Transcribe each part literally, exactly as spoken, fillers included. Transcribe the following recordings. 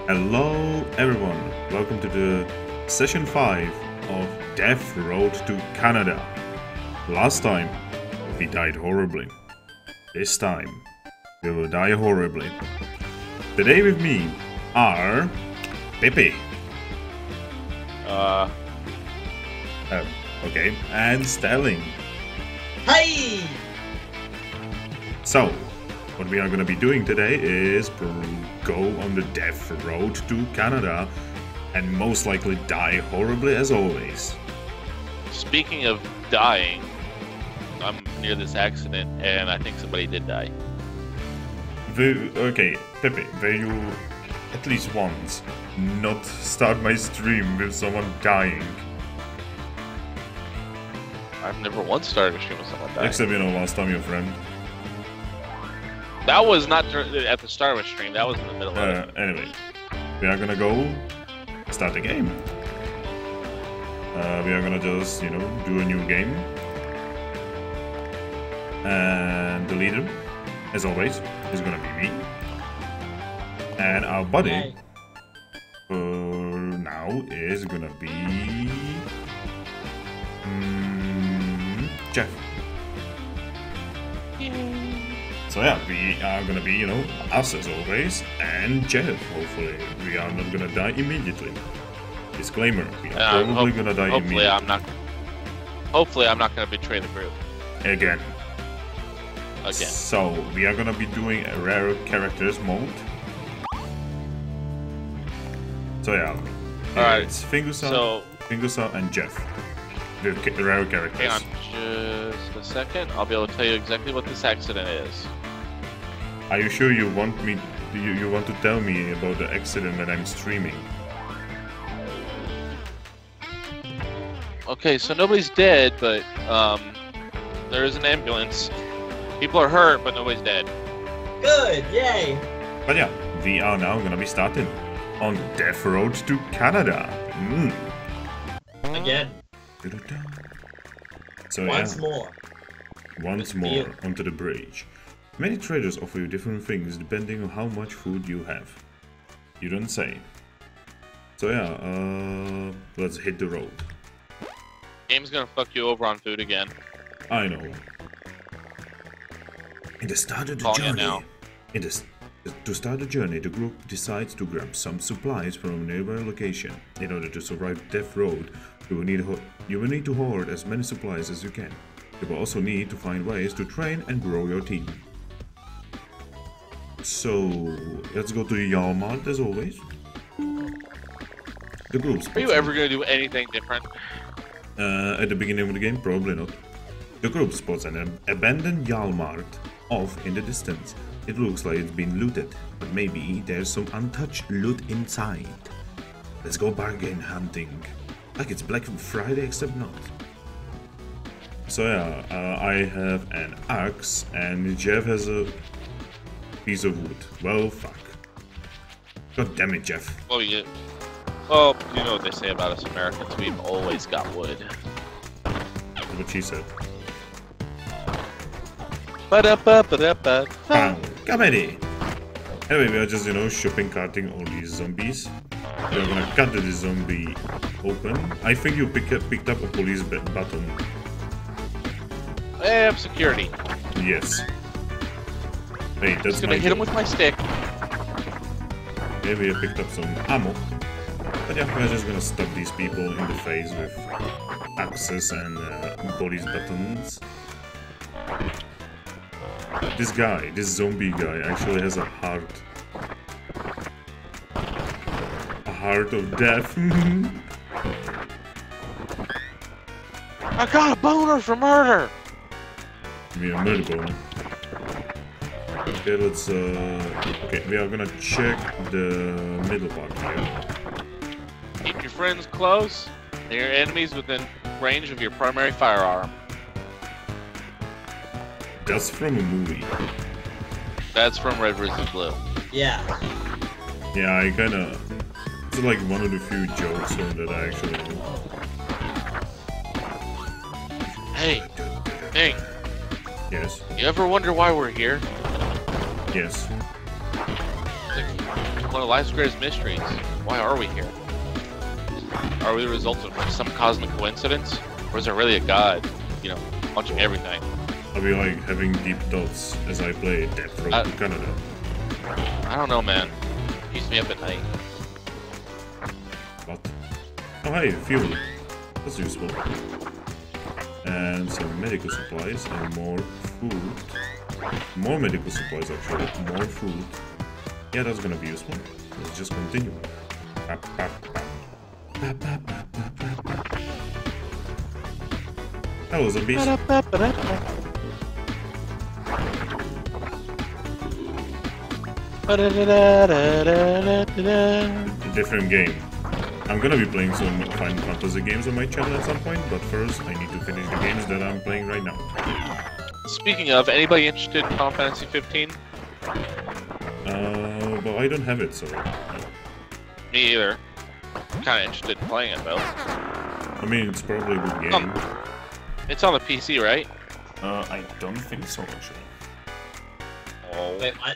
Hello everyone, welcome to the session five of Death Road to Canada. Last time we died horribly. This time we will die horribly. Today with me are Pepe. Uh. Uh, okay, and Sterling. Hey! So, what we are going to be doing today is go on the Death Road to Canada and most likely die horribly as always. Speaking of dying, I'm near this accident and I think somebody did die. The, okay, Pepe, were you at least once not start my stream with someone dying? I've never once started a stream with someone dying. Except, you know, last time your friend. That was not at the start of a stream, that was in the middle of Uh, it. anyway, we are gonna go start the game. Uh, we are gonna just, you know, do a new game. And the leader, as always, is gonna be me. And our buddy, Hey. for now, is gonna be... Mm, Jeff. So yeah, we are gonna be, you know, us as always, and Jeff, hopefully. We are not gonna die immediately. Disclaimer, we are Uh, probably hope- gonna die Hopefully immediately. I'm not... Hopefully I'm not going to betray the group. Again. Again. So, we are gonna be doing a rare characters mode. So yeah, Alright, it's fingusa, So, fingusa and Jeff. The ca- rare characters. hang on just a second. I'll be able to tell you exactly what this accident is. Are you sure you want me, you, you want to tell me about the accident that I'm streaming? Okay, so nobody's dead, but um, there is an ambulance. People are hurt, but nobody's dead. Good, yay! But yeah, we are now gonna be starting on Death Road to Canada. Mm. Again, So once yeah, more. once Good more deal. onto the bridge. Many traders offer you different things depending on how much food you have. You don't say. So yeah, uh, let's hit the road. Game's gonna fuck you over on food again. I know. In the start of the Calling it journey, now. in the, s- to start the journey, the group decides to grab some supplies from a nearby location. In order to survive Death Road, you will need ho- you will need to hoard as many supplies as you can. You will also need to find ways to train and grow your team. So let's go to the Walmart as always. The group. Are you ever gonna do anything different? Uh, at the beginning of the game, probably not. The group spots an ab- abandoned Walmart off in the distance. It looks like it's been looted, but maybe there's some untouched loot inside. Let's go bargain hunting. Like it's Black Friday, except not. So yeah, uh, I have an axe and Jeff has a piece of wood. Well, fuck. God damn it, Jeff. Well, you, well, you know what they say about us Americans. We've always got wood. That's what she said. Ba-da-ba-ba-da-ba. Bang! Comedy! Anyway, we are just, you know, shopping carting all these zombies. We are gonna cut the zombie open. I think you pick up, picked up a police bu- button. I have security. Yes. Hey, that's Just gonna my hit him job. with my stick. Maybe I picked up some ammo. But yeah, we're just gonna stab these people in the face with axes and uh, police buttons. This guy, this zombie guy, actually has a heart. A heart of death. I got a boner for murder. Give me a murder bone. Okay, let's uh... okay, we are gonna check the middle part here. Keep your friends close and your enemies within range of your primary firearm. That's from a movie. That's from Red versus. Blue. Yeah. Yeah, I kinda... It's like one of the few jokes on that I actually know. Hey, hey, Yes. you ever wonder why we're here? Yes. one of life's greatest mysteries. Why are we here? Are we the result of some cosmic coincidence? Or is there really a god, you know, watching everything? I'll be like having deep thoughts as I play Death Road Uh, to Canada. I don't know, man. Keeps me up at night. What? Oh hey, fuel. That's useful. And some medical supplies and more food. More medical supplies actually. More food. Yeah, that's gonna be useful. Let's just continue. Hello, zombies. A different game. I'm gonna be playing some Final Fantasy games on my channel at some point, but first I need to finish the games that I'm playing right now. Speaking of, anybody interested in Final Fantasy fifteen? Uh, well, I don't have it, so... Me either. I'm kind of interested in playing it, though. I mean, it's probably a good game. Um, it's on the P C, right? Uh, I don't think so, actually. Oh. Wait, what?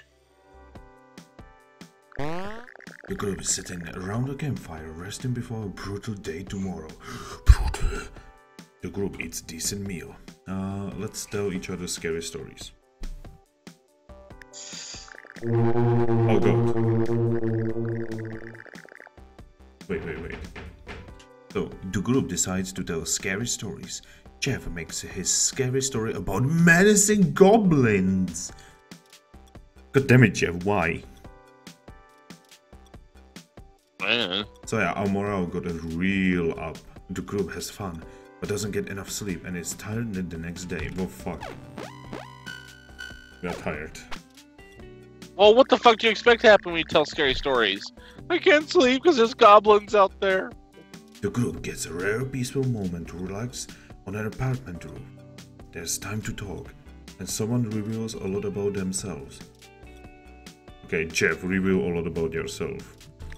The group is sitting around a campfire, resting before a brutal day tomorrow. Brutal. The group eats decent meal. Uh, let's tell each other scary stories. Oh god. Wait, wait, wait. So, the group decides to tell scary stories. Jeff makes his scary story about menacing goblins. God damn it, Jeff, why? Man. So yeah, our morale got a real up. The group has fun, but doesn't get enough sleep and is tired the next day. Well, fuck. We are tired. Well, what the fuck do you expect to happen when you tell scary stories? I can't sleep because there's goblins out there. The group gets a rare peaceful moment to relax on an apartment roof. There's time to talk, and someone reveals a lot about themselves. Okay, Jeff, reveal a lot about yourself.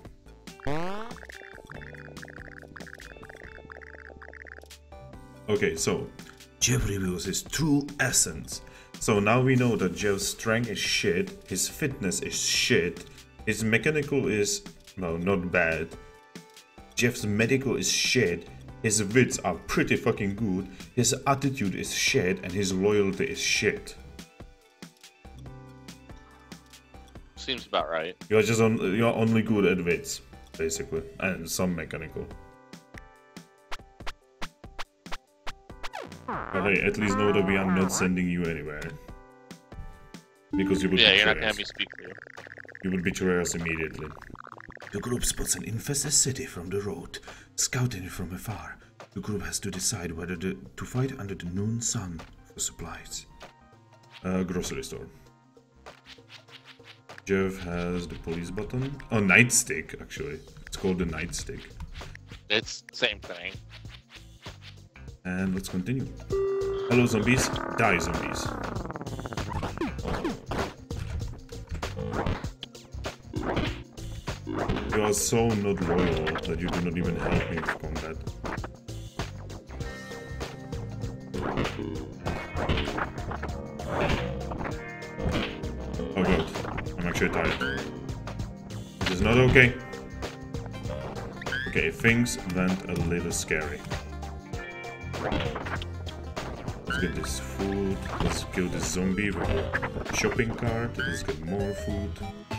Okay, so Jeff reveals his true essence. So now we know that Jeff's strength is shit, his fitness is shit, his mechanical is, well, not bad. Jeff's medical is shit, his wits are pretty fucking good, his attitude is shit, and his loyalty is shit. Seems about right. You're just on, you're only good at wits, basically, and some mechanical. But hey, at least know that we are not sending you anywhere. Because you would Yeah, you're not betray gonna have us. me speak for you. You would betray us immediately. The group spots an infested city from the road. Scouting it from afar, the group has to decide whether the, to fight under the noon sun for supplies. Uh, grocery store. Jeff has the police button. Oh, nightstick, actually. It's called the nightstick. It's the same thing. And let's continue. Hello, zombies. Die, zombies. You are so not loyal that you do not even help me with combat. Oh god, I'm actually tired. This is not okay. Okay, things went a little scary. Let's get this food. Let's kill this zombie with a shopping cart. Let's get more food.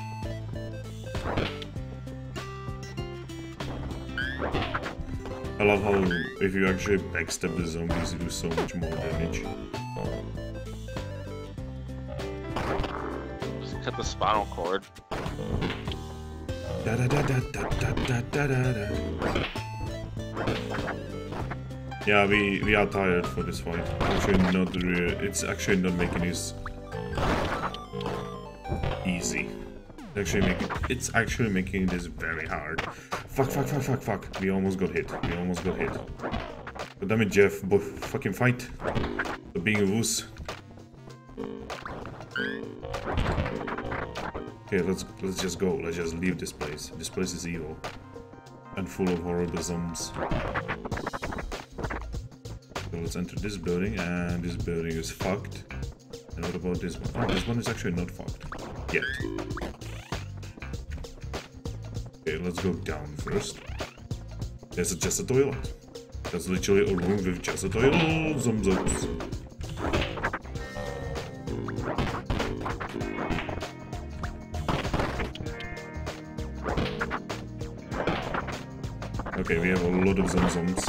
I love how if you actually backstab the zombies, you do so much more damage. Just cut the spinal cord. Da da da da da da da da da da. Yeah, we we are tired for this fight. Actually, not real. It's actually not making this easy. Actually, making it's actually making this very hard. Fuck! Fuck! Fuck! Fuck! Fuck! We almost got hit. We almost got hit. God damn it, Jeff! Both fucking fight. Stop being a wuss. Okay, let's let's just go. Let's just leave this place. This place is evil and full of horrible zombies. So let's enter this building, and this building is fucked. And what about this one? Oh, this one is actually not fucked yet. Okay, let's go down first. There's just a toilet. There's literally a room with just a toilet. Zum zums. Okay, we have a lot of zum zums.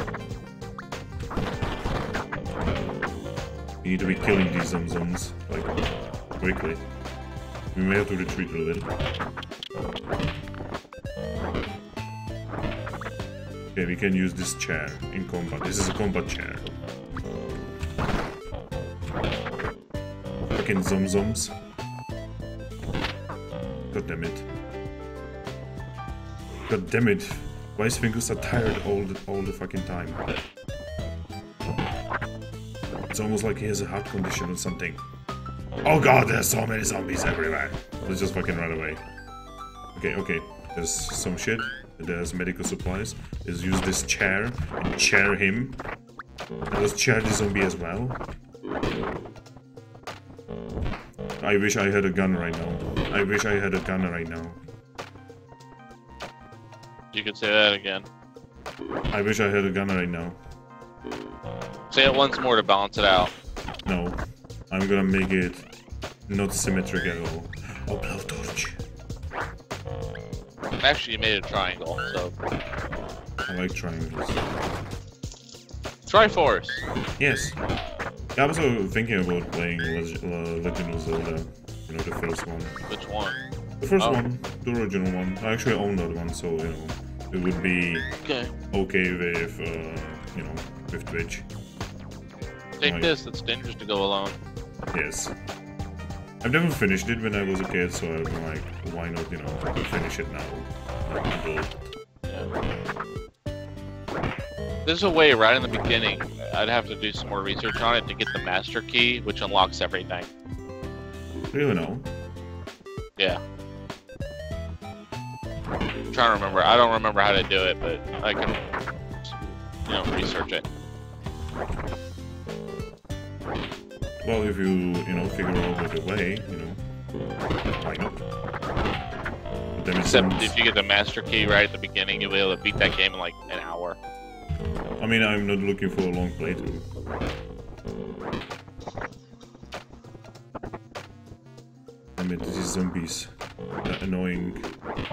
We need to be killing these zum zums, like, quickly. We may have to retreat a little. Okay, we can use this chair in combat. This is a combat chair. Fucking zum zums. God damn it. God damn it. Why is fingusa tired all the, all the fucking time? It's almost like he has a heart condition or something. Oh god, there's so many zombies everywhere. Let's just fucking run away. Okay, okay. There's some shit. There's medical supplies. Let's use this chair and chair him. And let's chair the zombie as well. I wish I had a gun right now. I wish I had a gun right now. You can say that again. I wish I had a gun right now. Say it once more to balance it out. No. I'm gonna make it not symmetric at all. Oh, blowtorch. Actually, you made a triangle, so... I like triangles. Triforce! Yes. Yeah, I was also thinking about playing Leg uh, Legend of Zelda. You know, the first one. Which one? The first Oh. one. The original one. I actually own that one, so, you know, it would be Okay. okay with, uh, you know, with Twitch. Take Like- this, it's dangerous to go alone. Yes. I've never finished it when I was a kid, so I'm like, why not, you know, finish it now? Adult. Yeah. There's a way right in the beginning. I'd have to do some more research on it to get the master key, which unlocks everything. Really know. Yeah. I'm trying to remember. I don't remember how to do it, but I can, you know, research it. Well, if you, you know, figure out the way, you know, why not? But then it Except seems- if you get the master key right at the beginning, you'll be able to beat that game in like an hour. I mean, I'm not looking for a long playthrough. I mean, these zombies. They're annoying.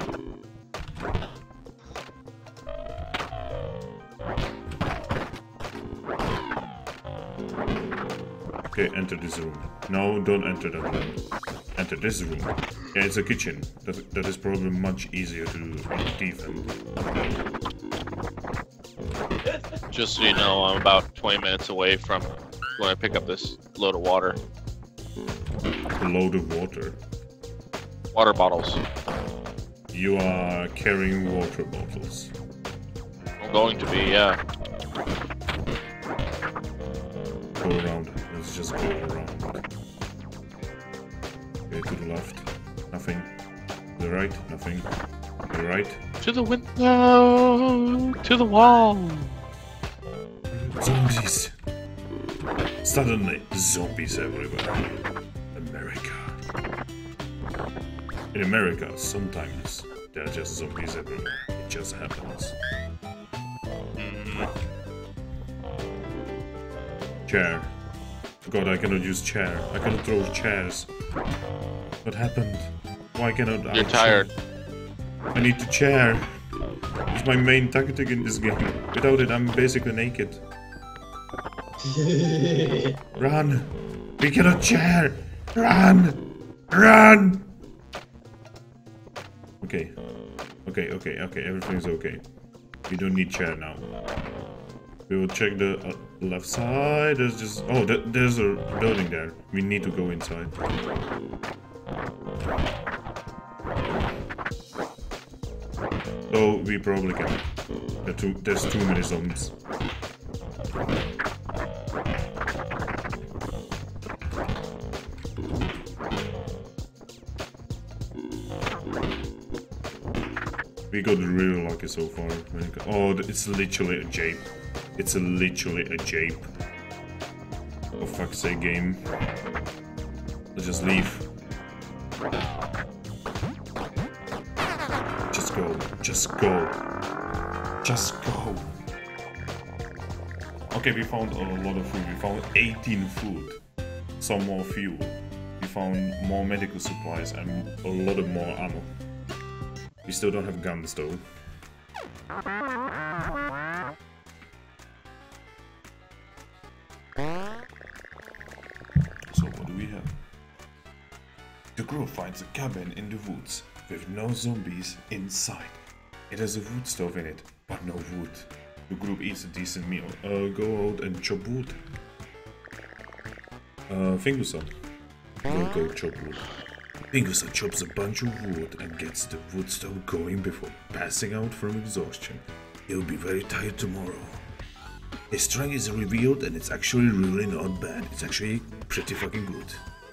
Okay, enter this room. No, don't enter that room. Enter this room. Yeah, it's a kitchen. That, that is probably much easier to defend. Just so you know, I'm about twenty minutes away from when I pick up this load of water. A load of water. Water bottles. You are carrying water bottles. I'm going to be, yeah. Go around. Let's just go around. Okay, to the left. Nothing. To the right. Nothing. To the right. To the window! To the wall! Zombies! Suddenly, zombies everywhere. America. In America, sometimes there are just zombies everywhere. It just happens. Mm, Chair. God, I cannot use chair. I cannot throw chairs. What happened? Why cannot I? you're tired. I need to chair. It's my main tactic in this game. Without it, I'm basically naked. Run! We cannot chair! Run! Run! Okay. Okay, okay, okay. Everything's okay. We don't need chair now. We will check the uh, left side. There's just... Oh, th there's a building there. We need to go inside. So, we probably can. There too, there's too many zombies. We got really lucky so far. Oh, it's literally a jape. It's a literally a jape. For fuck's sake, game. Let's just leave. Just go. Just go. Just go. Okay, we found a lot of food. We found eighteen food. Some more fuel. We found more medical supplies and a lot of more ammo. We still don't have guns though. So what do we have? The group finds a cabin in the woods with no zombies inside. It has a wood stove in it, but no wood. The group eats a decent meal. Uh, go out and chop wood. Uh, fingusa. We'll go chop wood. Fingusa chops a bunch of wood and gets the wood stove going before passing out from exhaustion. He'll be very tired tomorrow. His strength is revealed and it's actually really not bad. It's actually pretty fucking good.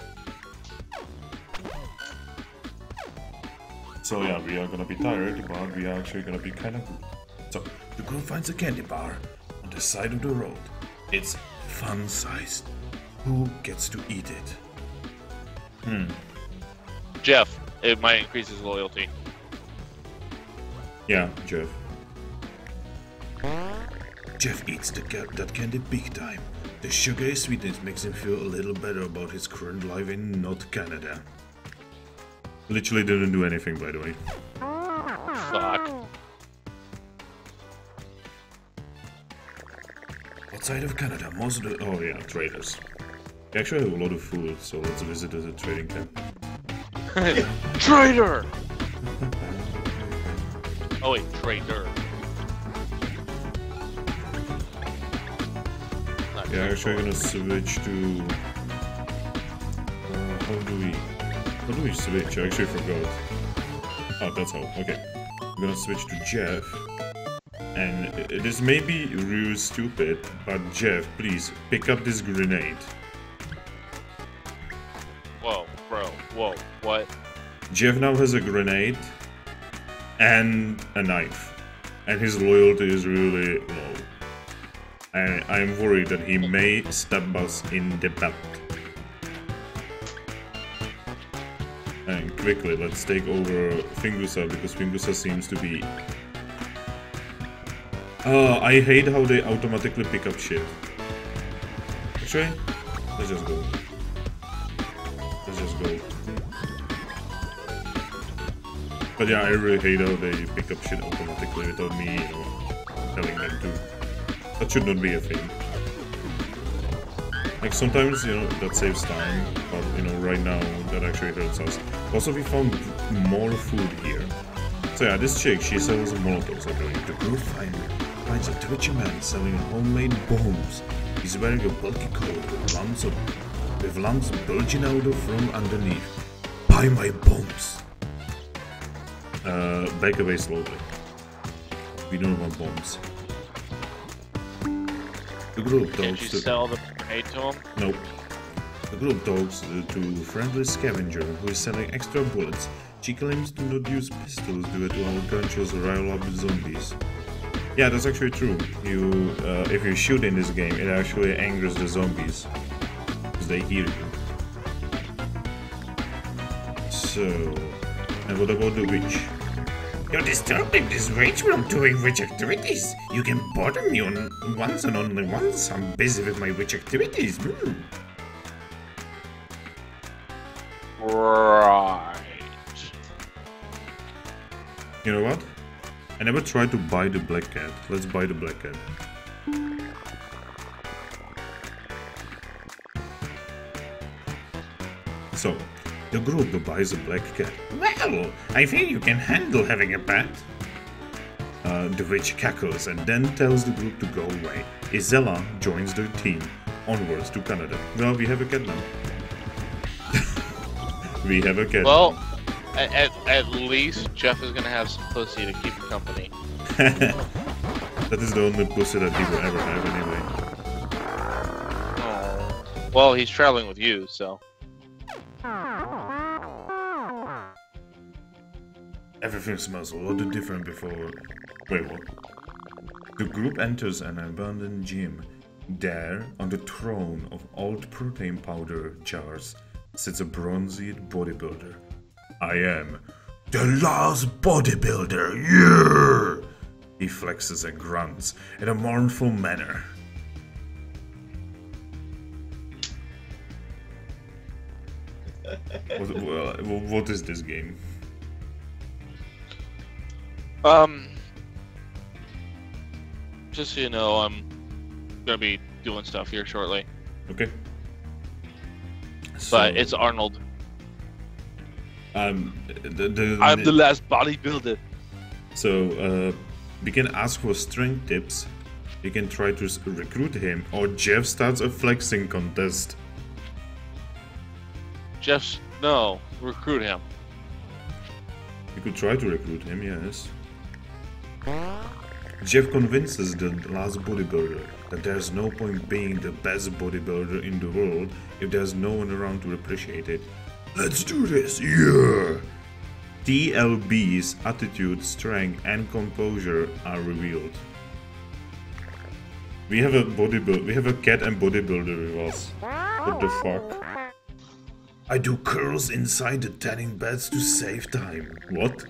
So yeah, we are gonna be tired, but we are actually gonna be kinda good. So, the group finds a candy bar on the side of the road. It's fun-sized. Who gets to eat it? Hmm. Jeff, it might increase his loyalty. Yeah, Jeff. Jeff eats the ca that candy big time. The sugary sweetness makes him feel a little better about his current life in not Canada. Literally didn't do anything, by the way. Fuck. Outside of Canada, most of the... Oh yeah, traders. They actually have a lot of food, so let's visit the trading camp. Traitor! Oh wait, traitor. Not Yeah, actually traitor. gonna switch to... Uh, how do we... How do we switch? I actually forgot. Oh, that's how. Okay. I'm gonna switch to Jeff. And uh, this may be real stupid, but Jeff, please, pick up this grenade. Whoa, bro, whoa, what? Jeff now has a grenade and a knife. And his loyalty is really low. I, I'm worried that he may stab us in the back. And quickly, let's take over Fingusa, because Fingusa seems to be... Uh, I hate how they automatically pick up shit. Actually, let's just go. Let's just go. But yeah, I really hate how they pick up shit automatically without me, you know, telling them to. That should not be a thing. Like, sometimes, you know, that saves time, but, you know, right now, that actually hurts us. Also, we found more food here. So yeah, this chick, she sells Molotovs, I believe. The group finally finds a twitchy man selling homemade bombs. He's wearing a bulky coat with lumps, of, with lumps bulging out from underneath. Buy my bombs! Uh, back away slowly. We don't want bombs. The group Can't talks you to... sell the grenade to him? Nope. The group talks to friendly scavenger who is selling extra bullets. She claims to not use pistols due to our gunshots rile up zombies. Yeah, that's actually true. You, uh, if you shoot in this game, it actually angers the zombies, because they hear you. So, and what about the witch? You're disturbing this witch from doing witch activities. You can bother me on once and only once. I'm busy with my witch activities. Mm. Right. You know what? I never tried to buy the black cat. Let's buy the black cat. So, the group buys a black cat. Well, I think you can handle having a pet. Uh, the witch cackles and then tells the group to go away. Isella joins the team, onwards to Canada. Well, we have a cat now. We have a cat. Well, at, at, at least Jeff is gonna have some pussy to keep him company. That is the only pussy that he will ever have anyway. Oh. Well, he's traveling with you, so. Everything smells a lot different before... Wait, what? The group enters an abandoned gym. There, on the throne of old protein powder jars, sits a bronzed bodybuilder. I am The last bodybuilder, yeah! He flexes and grunts in a mournful manner. what, well, what is this game? Um, just so you know, I'm gonna be doing stuff here shortly. Okay. So, But it's Arnold. Um, the, the, I'm the last bodybuilder. So, uh, we can ask for strength tips. You can try to s- recruit him, or Jeff starts a flexing contest. Just no, recruit him. You could try to recruit him, yes. Jeff convinces the last bodybuilder that there's no point being the best bodybuilder in the world if there's no one around to appreciate it. Let's do this, yeah! T L B's attitude, strength, and composure are revealed. We have a bodybuilder, we have a cat and bodybuilder with us. What the fuck? I do curls inside the tanning beds to save time. What?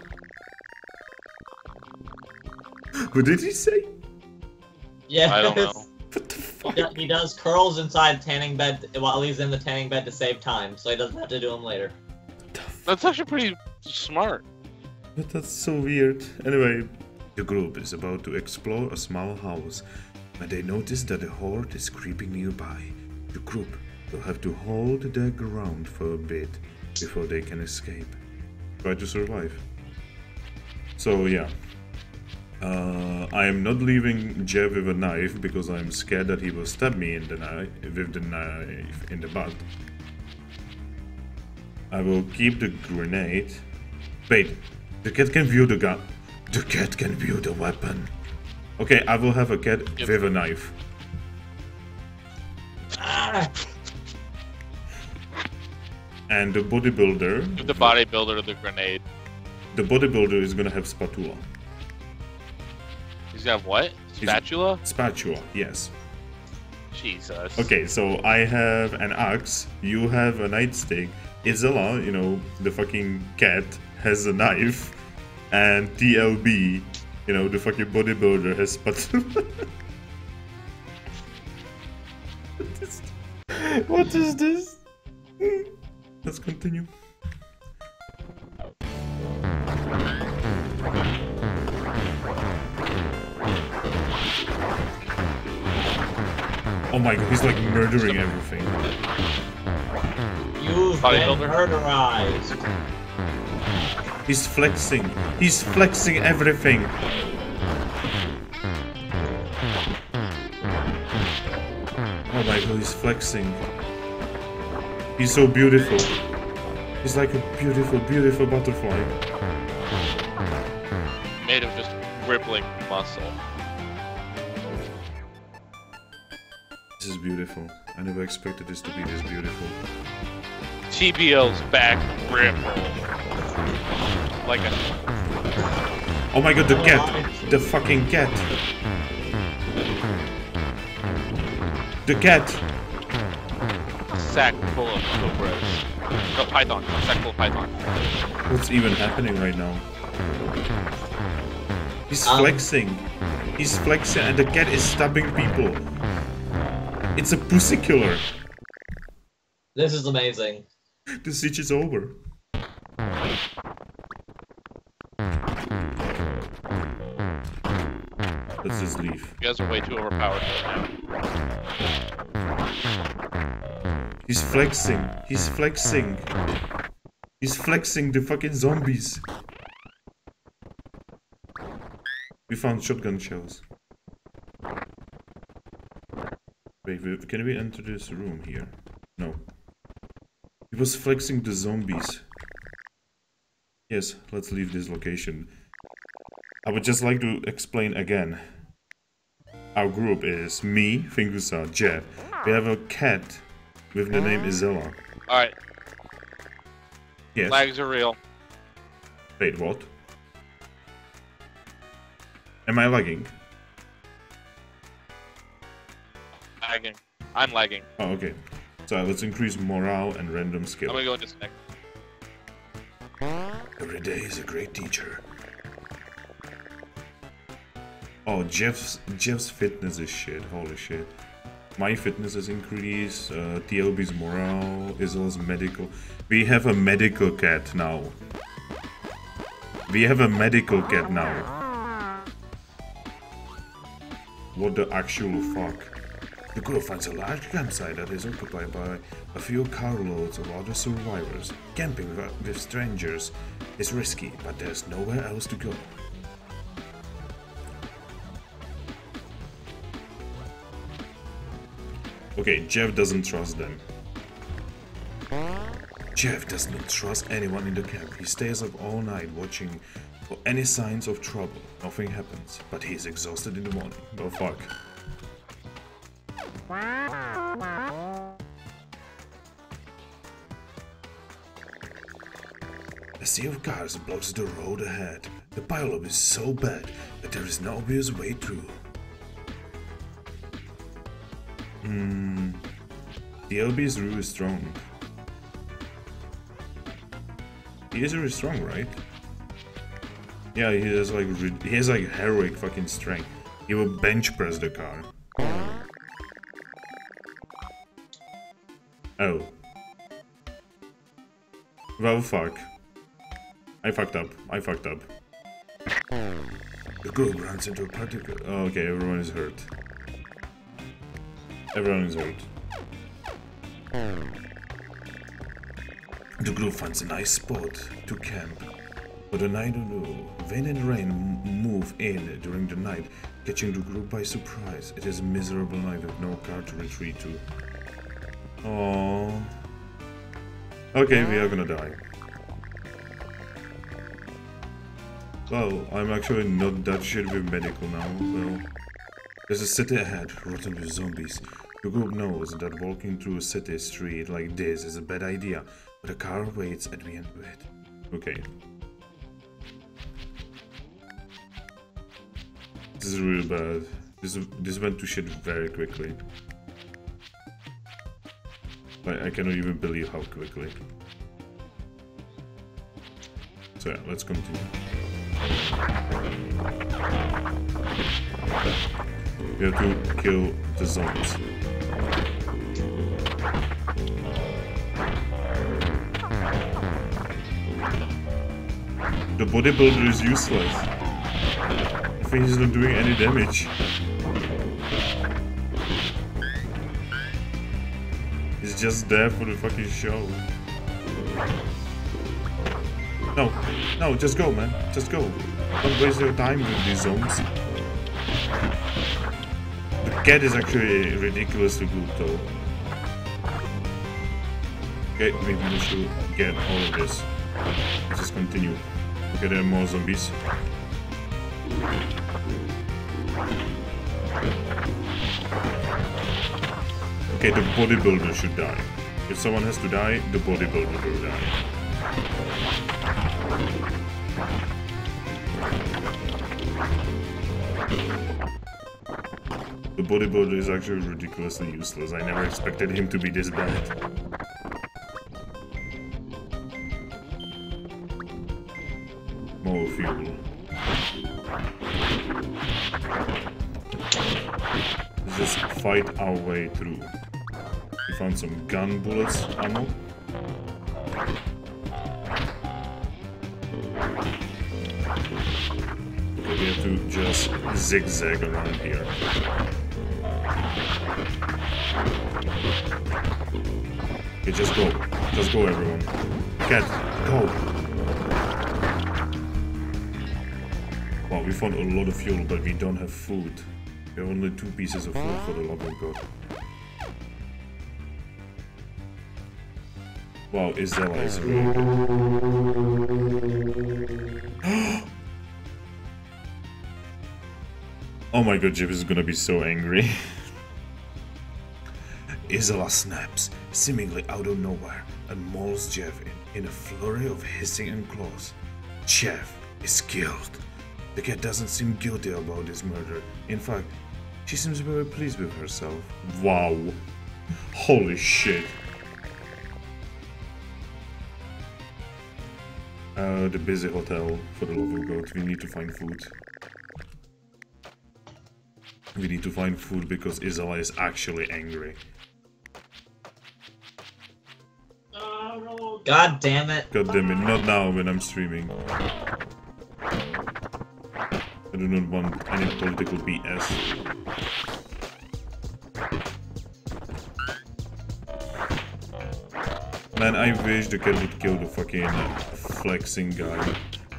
What did he say? Yes. I don't know. What the fuck? He do- He does curls inside tanning bed while he's in the tanning bed to save time, so he doesn't have to do them later. That's actually pretty smart. But that's so weird. Anyway, the group is about to explore a small house when they notice that a horde is creeping nearby. The group will have to hold their ground for a bit before they can escape. Try to survive. So yeah. Uh, I am not leaving Jeff with a knife because I'm scared that he will stab me in the knife with the knife in the butt. I will keep the grenade. Wait, the cat can view the gun. The cat can view the weapon. Okay, I will have a cat Yep. with a knife. Ah! And the bodybuilder. Give the bodybuilder the grenade. The bodybuilder is gonna have spatula. He's got what? Spatula? Spatula, yes. Jesus. Okay, so I have an axe, you have a nightstick, Isella, you know, the fucking cat, has a knife, and T L B, you know, the fucking bodybuilder, has spatula. What is, what is this? Let's continue. Oh my god, he's like murdering everything. You've been murderized. He's flexing. He's flexing everything. Oh my god, he's flexing. He's so beautiful. He's like a beautiful, beautiful butterfly. Made of just rippling muscle. This is beautiful. I never expected this to be this beautiful. T B O's back ripple. Like a Oh my god, the cat! The fucking cat! The cat! sack full of cobras. No, python. A sack full of python. What's even happening right now? He's Um. flexing. He's flexing and the cat is stabbing people. It's a pussy killer. This is amazing. The siege is over. Let's just leave. You guys are way too overpowered right now. He's flexing. He's flexing. He's flexing the fucking zombies. We found shotgun shells. Wait, wait, can we enter this room here? No. He was flexing the zombies. Yes, let's leave this location. I would just like to explain again. Our group is me, Fingusa, Jeff. We have a cat with the name Isella. Alright, Yes. lags are real. Wait, what? Am I lagging? Lagging. I'm lagging. Oh, okay. So let's increase morale and random I'm skill. gonna go into disconnect. Every day is a great teacher. Oh, Jeff's Jeff's fitness is shit. Holy shit. My fitness has increased. Uh, T L B's morale. Isol's medical. We have a medical cat now. We have a medical cat now. What the actual fuck? The group finds a large campsite that is occupied by a few carloads of other survivors. Camping with strangers is risky, but there's nowhere else to go. Okay, Jeff doesn't trust them. Jeff does not trust anyone in the camp. He stays up all night watching for any signs of trouble. Nothing happens, but he's exhausted in the morning. Oh fuck. A sea of cars blocks the road ahead. The pileup is so bad that there is no obvious way through. Hmm. The L B is really strong. He is really strong, right? Yeah, he has like he has like heroic fucking strength. He will bench press the car. Oh. Well, fuck. I fucked up. I fucked up. The group runs into a particular. Oh, okay, everyone is hurt. Everyone is hurt. The group finds a nice spot to camp. But the night of the wind and rain move in during the night, catching the group by surprise. It is a miserable night with no car to retreat to. Oh. Okay, we are gonna die. Well, I'm actually not that shit with medical now. Well, there's a city ahead, rotten with zombies. The group knows that walking through a city street like this is a bad idea, but a car waits at the end of it. Okay. This is really bad. This this went to shit very quickly. Like, I cannot even believe how quickly. So yeah, let's continue. We have to kill the zombies. The bodybuilder is useless. I think he's not doing any damage. He's just there for the fucking show. No, no, just go, man. Just go. Don't waste your time with these zombies. The cat is actually ridiculously good, though. Okay, maybe we should get all of this. Let's just continue. Okay, there are more zombies. Okay, the bodybuilder should die. If someone has to die, the bodybuilder will die. The bodybuilder is actually ridiculously useless. I never expected him to be this bad. More fuel. Let's just fight our way through. We found some gun bullets, ammo. Okay, we have to just zigzag around here. Okay, just go. Just go, everyone. Cat, go! Wow, we found a lot of fuel, but we don't have food. We have only two pieces of fuel for the love of God. Wow, Isella is really good. Oh my god, Jeff is gonna be so angry. Isella snaps, seemingly out of nowhere, and mauls Jeff in, in a flurry of hissing and claws. Jeff is killed. The cat doesn't seem guilty about this murder. In fact, she seems very pleased with herself. Wow. Holy shit. Uh, the busy hotel, for the love of God. We need to find food. We need to find food because Isala is actually angry. God damn it. God damn it, not now when I'm streaming. I do not want any political B S. Man, I wish the cat would kill the fucking flexing guy.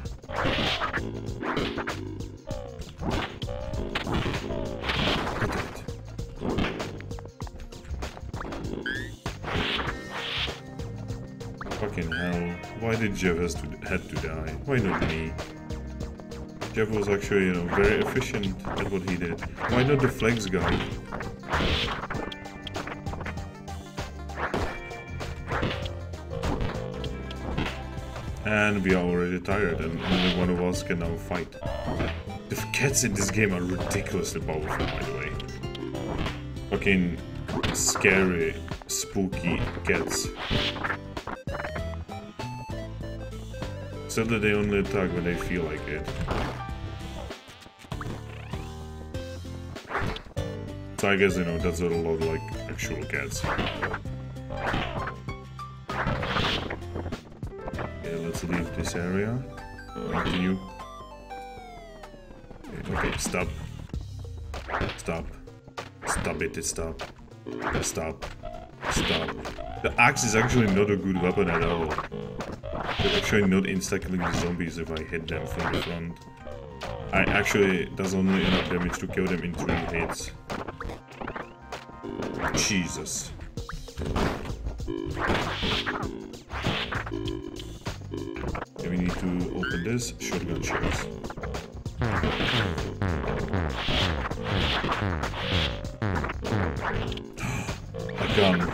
Fucking hell. Why did Jeff has to, had to die? Why not me? Jeff was actually, you know, very efficient at what he did. Why not the flex guy? And we are already tired, and only one of us can now fight. The cats in this game are ridiculously powerful, by the way. Fucking scary, spooky cats. So that they only attack when they feel like it. So I guess, you know, that's a lot like actual cats. Let's leave this area. Continue. Okay, okay, stop. Stop. Stop it, stop. Stop. Stop. The axe is actually not a good weapon at all. They're actually not insta-killing the zombies if I hit them from the front. I actually does only enough damage to kill them in three hits. Jesus. Okay, we need to open this. Shotgun shells. A gun.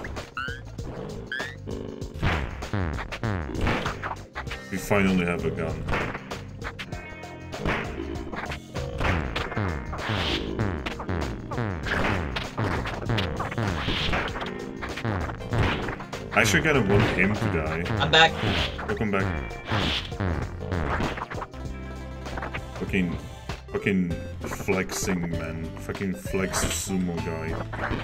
We finally have a gun. I actually kind of want him to die. I'm back. Welcome back. Fucking, fucking flexing, man. Fucking flex sumo guy.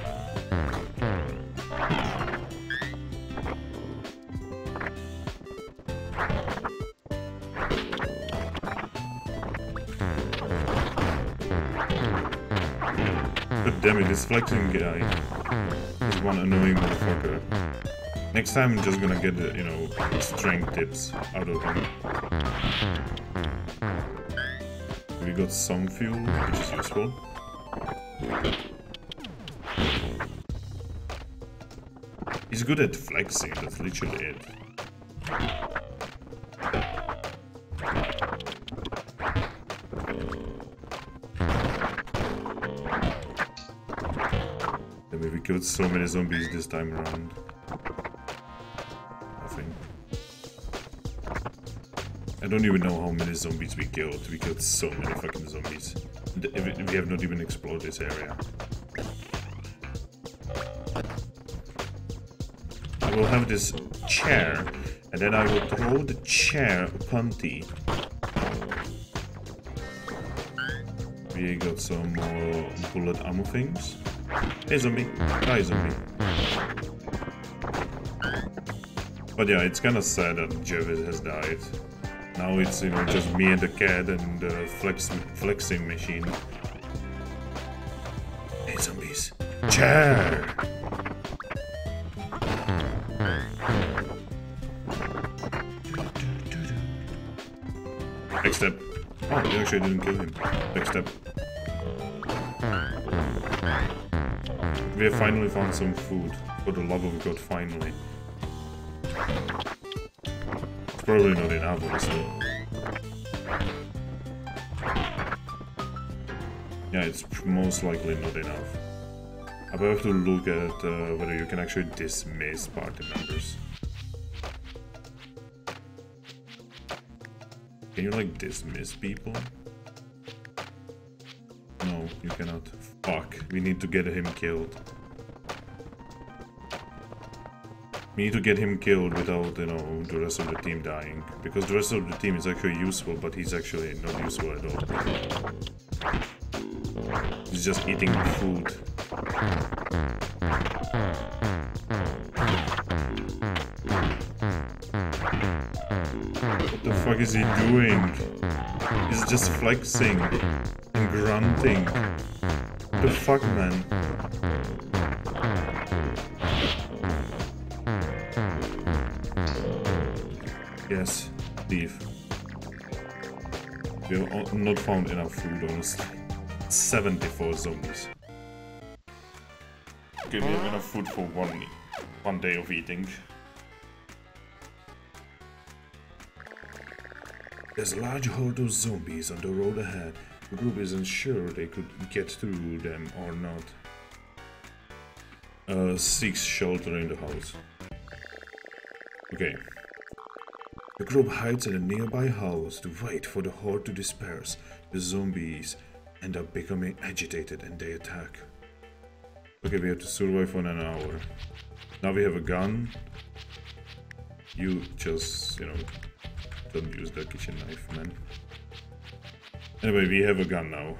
God damn it, this flexing guy is one annoying motherfucker. Next time I'm just gonna get the, you know, strength tips out of him. We got some fuel, which is useful. He's good at flexing, that's literally it. Maybe we killed so many zombies this time around. I don't even know how many zombies we killed. We killed so many fucking zombies. We have not even explored this area. I will have this chair, and then I will throw the chair upon T. We got some more bullet ammo things. Hey zombie, die zombie. But yeah, it's kinda sad that Jervis has died. Now it's, you know, just me and the cat and the flex flexing machine. Hey zombies. Chair! Next step. Oh, they actually didn't kill him. Next step. We have finally found some food. For the love of God, finally. It's probably not enough, honestly. Yeah, it's most likely not enough. I will have to look at uh, whether you can actually dismiss party members. Can you, like, dismiss people? No, you cannot. Fuck, we need to get him killed. We need to get him killed without, you know, the rest of the team dying. Because the rest of the team is actually useful, but he's actually not useful at all. He's just eating food. What the fuck is he doing? He's just flexing and grunting. What the fuck, man? Yes, leave. We have not found enough food, honestly. seventy-four zombies. Okay, we have enough food for one, one day of eating. There's a large horde of zombies on the road ahead. The group isn't sure they could get through them or not. Uh, seeks shelter in the house. Okay. The group hides in a nearby house to wait for the horde to disperse. The zombies end up becoming agitated and they attack. Okay, we have to survive for an hour. Now we have a gun. You just, you know, don't use the kitchen knife, man. Anyway, we have a gun now.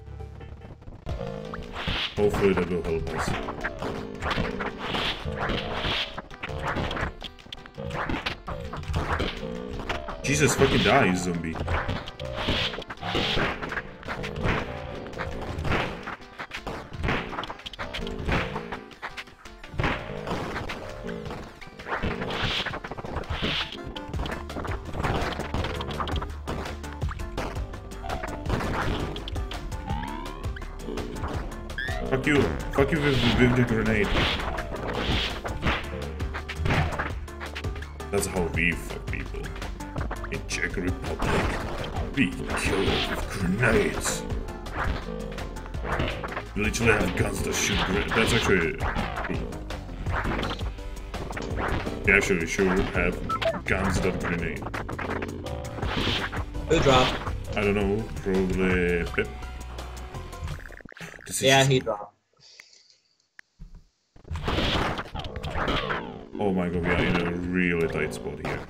Hopefully that will help us. Jesus, fucking die, you zombie. Fuck you. Fuck you with, with the grenade. That's how we fuck people. In Czech Republic, we kill them with grenades. We literally have guns that shoot grenades. That's actually cool. We actually sure have guns that grenade. Who dropped? I don't know, probably Pip. Yeah, he dropped. Oh my god, we are in a really tight spot here.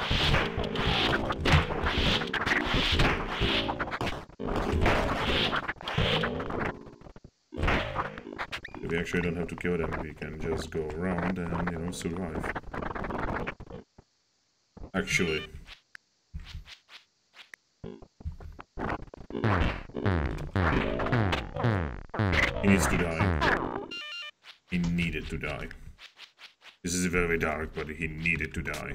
We actually don't have to kill them, we can just go around and, you know, survive. Actually. He needs to die. He needed to die. This is very dark, but he needed to die.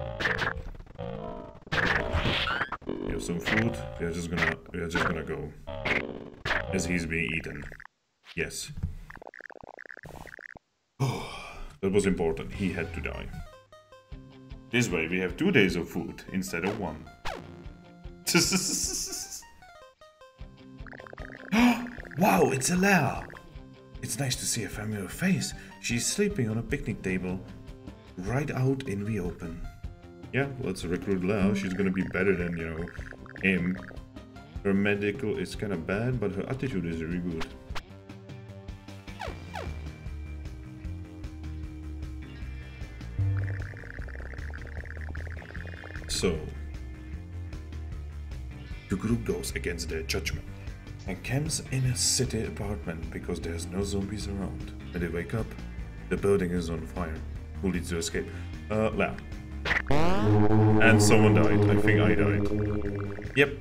We have some food. We are just gonna we are just gonna go. As he's being eaten. Yes. Oh, that was important. He had to die. This way we have two days of food instead of one. Wow, it's Alea! It's nice to see a familiar face. She's sleeping on a picnic table, right out in the open. Yeah, let's recruit Lea. She's gonna be better than, you know, him. Her medical is kinda bad, but her attitude is really good. So, the group goes against their judgment and camps in a city apartment because there's no zombies around. When they wake up, the building is on fire. Who needs to escape? Uh, Lea. And someone died. I think I died. Yep.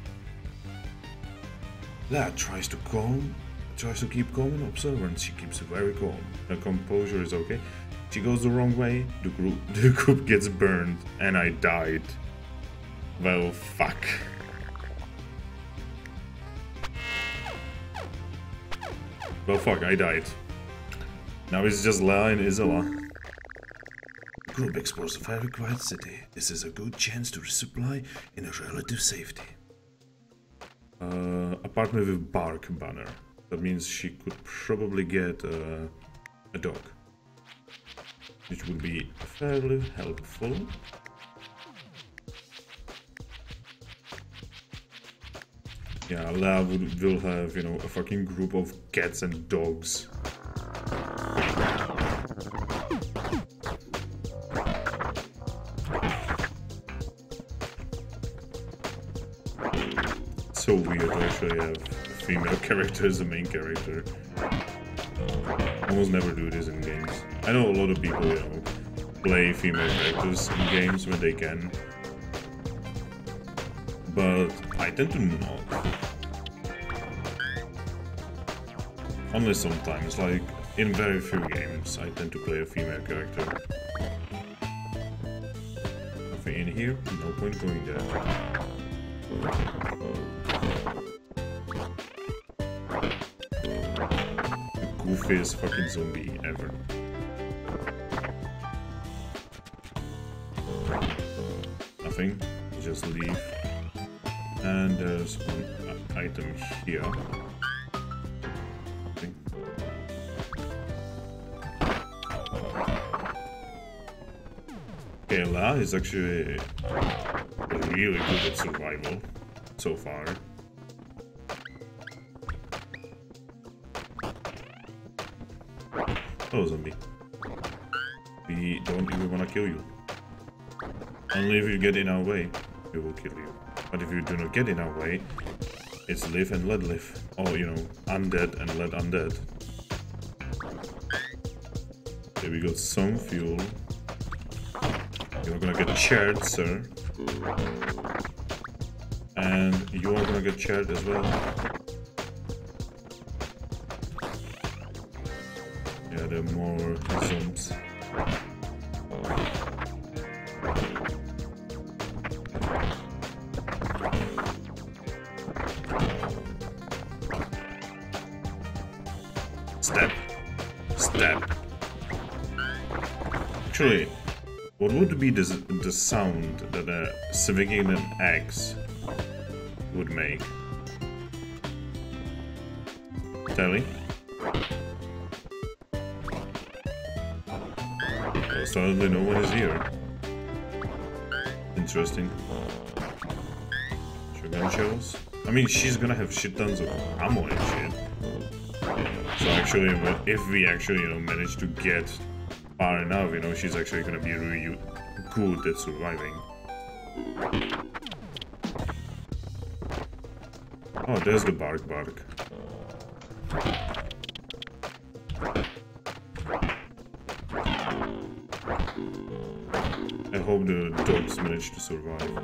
Lea tries to calm, tries to keep calm and observant. She keeps very calm. Her composure is okay. She goes the wrong way. The group, the group gets burned, and I died. Well, fuck. Well, fuck, I died. Now it's just Lea and Isola. The group explores a very quiet city. This is a good chance to resupply in a relative safety. Uh, apartment with bark banner. That means she could probably get uh, a dog. Which would be fairly helpful. Yeah, Lea would, will have, you know, a fucking group of cats and dogs. so weird to actually have a female character as the main character. Almost never do this in games. I know a lot of people, you know, play female characters in games when they can. But I tend to not. Only sometimes, like in very few games, I tend to play a female character. Nothing in here, no point going there. The goofiest fucking zombie ever. Nothing, just leave. And there's one item here. Nothing. Okay, La is actually really good at survival so far. Oh, zombie. We don't even want to kill you. Only if you get in our way, we will kill you. But if you do not get in our way, it's live and let live. Or, you know, undead and let undead. Okay, we got some fuel. You're gonna get charred, sir. And you are gonna get charred as well. Yeah, there are more zombies. Step. Step. Actually, what would be the, the sound that a swinging an axe would make? Telly? Well, suddenly no one is here. Interesting. Shotgun shells? I mean, she's gonna have shit tons of ammo and shit. So actually, if we actually, you know, manage to get far enough, you know, she's actually gonna be really good at surviving. Oh, there's the bark bark. I hope the dogs manage to survive.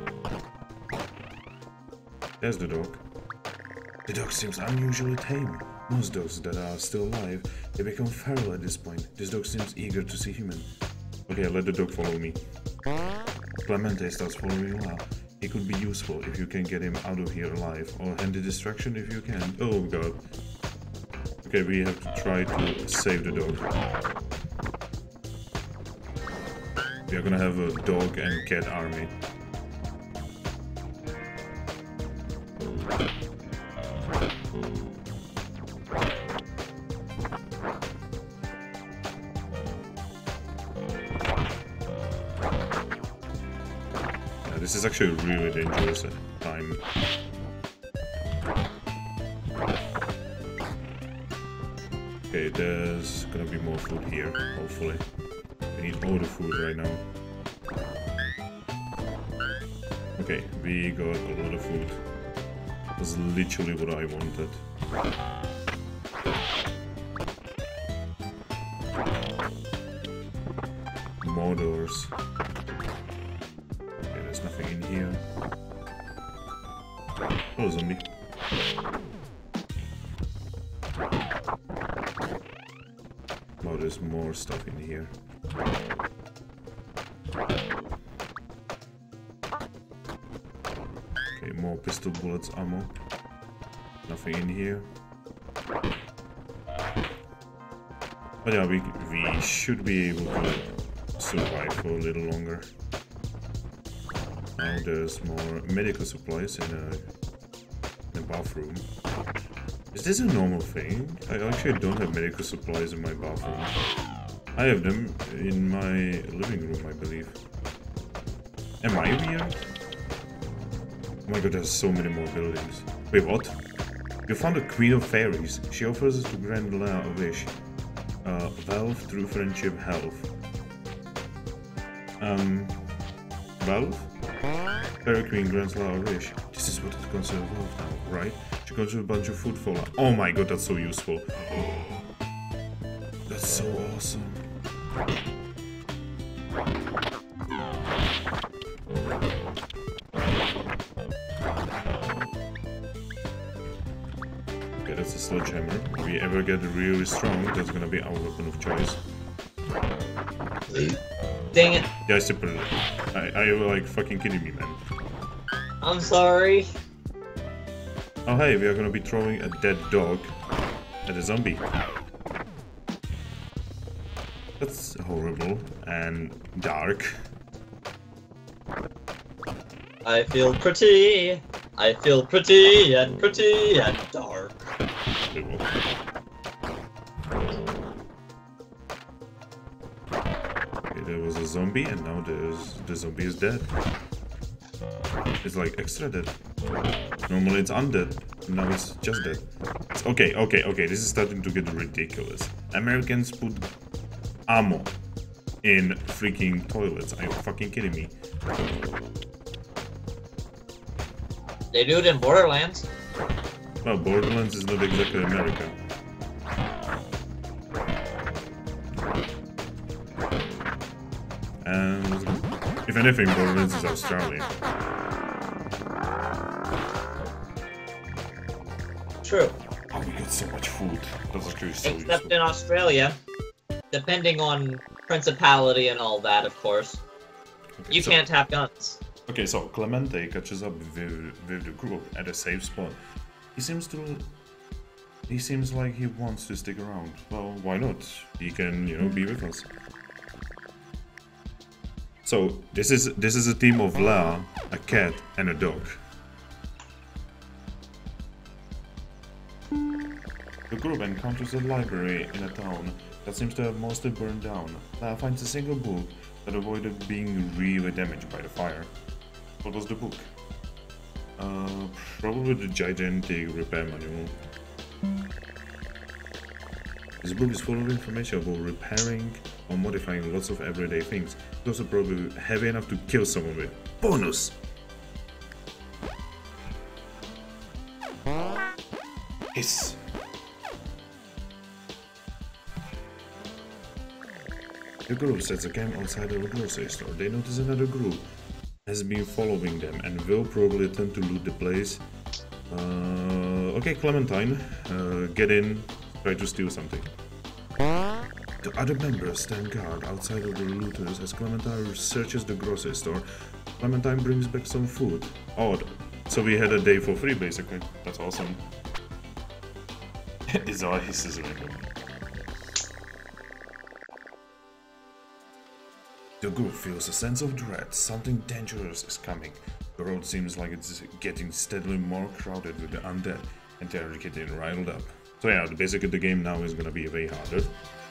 There's the dog. The dog seems unusually tame. Most dogs that are still alive, they become feral at this point. This dog seems eager to see human. Okay, let the dog follow me. Clemente starts following La. He could be useful if you can get him out of here alive, or hand the distraction if you can. Oh god. Okay, we have to try to save the dog. We are gonna have a dog and cat army. This is actually really dangerous at the time. Okay, there's gonna be more food here, hopefully. We need all the food right now. Okay, we got a lot of food. That's literally what I wanted. More doors. There's nothing in here. Oh, zombie. Oh, there's more stuff in here. Okay, more pistol bullets, ammo. Nothing in here. But yeah, we, we should be able to survive for a little longer. Now there's more medical supplies in a, in a bathroom. Is this a normal thing? I actually don't have medical supplies in my bathroom. I have them in my living room, I believe. Am I weird? Oh my god, there's so many more buildings. Wait, what? You found the Queen of Fairies. She offers us to grant La a wish. Uh, Valve, true friendship, health. Um... Valve? Fairy Queen grants La a wish. This This is what it considers evolved now, right? She considers a bunch of food for life. Oh my god, that's so useful. That's so awesome. Okay, that's a sledgehammer. If we ever get really strong, that's gonna be our weapon of choice. Dang it. Yeah, I super. I, are you like fucking kidding me, man? I'm sorry. Oh hey, we are gonna be throwing a dead dog at a zombie. That's horrible and dark. I feel pretty. I feel pretty and pretty and dark. Okay, there was a zombie and now there's the zombie is dead. It's like extra dead. Normally it's undead, now it's just dead. It's okay, okay, okay, this is starting to get ridiculous. Americans put ammo in freaking toilets. Are you fucking kidding me? They do it in Borderlands. Well, Borderlands is not exactly America. And if anything, Borderlands is Australian. True. Oh, we get so much food. That's actually so Except useful. in Australia, depending on principality and all that, of course, Okay, you so, can't have guns. Okay, so Clemente catches up with, with the group at a safe spot. He seems to... He seems like he wants to stick around. Well, why not? He can, you know, be with us. So, this is this is a team of Lea, a cat, and a dog. The group encounters a library in a town that seems to have mostly burned down. Lea finds a single book that avoided being really damaged by the fire. What was the book? Uh, probably the gigantic repair manual. This book is full of information about repairing or modifying lots of everyday things. It's also probably heavy enough to kill someone with. Bonus! Hiss! The group sets a camp outside of a grocery store. They notice another group has been following them and will probably attempt to loot the place. Uh, okay, Clementine, uh, get in, try to steal something. The other members stand guard outside of the looters as Clementine searches the grocery store. Clementine brings back some food. Oh, so we had a day for free basically. That's awesome. It's all hisses random. The group feels a sense of dread. Something dangerous is coming. The road seems like it's getting steadily more crowded with the undead, and they're getting riled up. So yeah, basically the game now is gonna be way harder.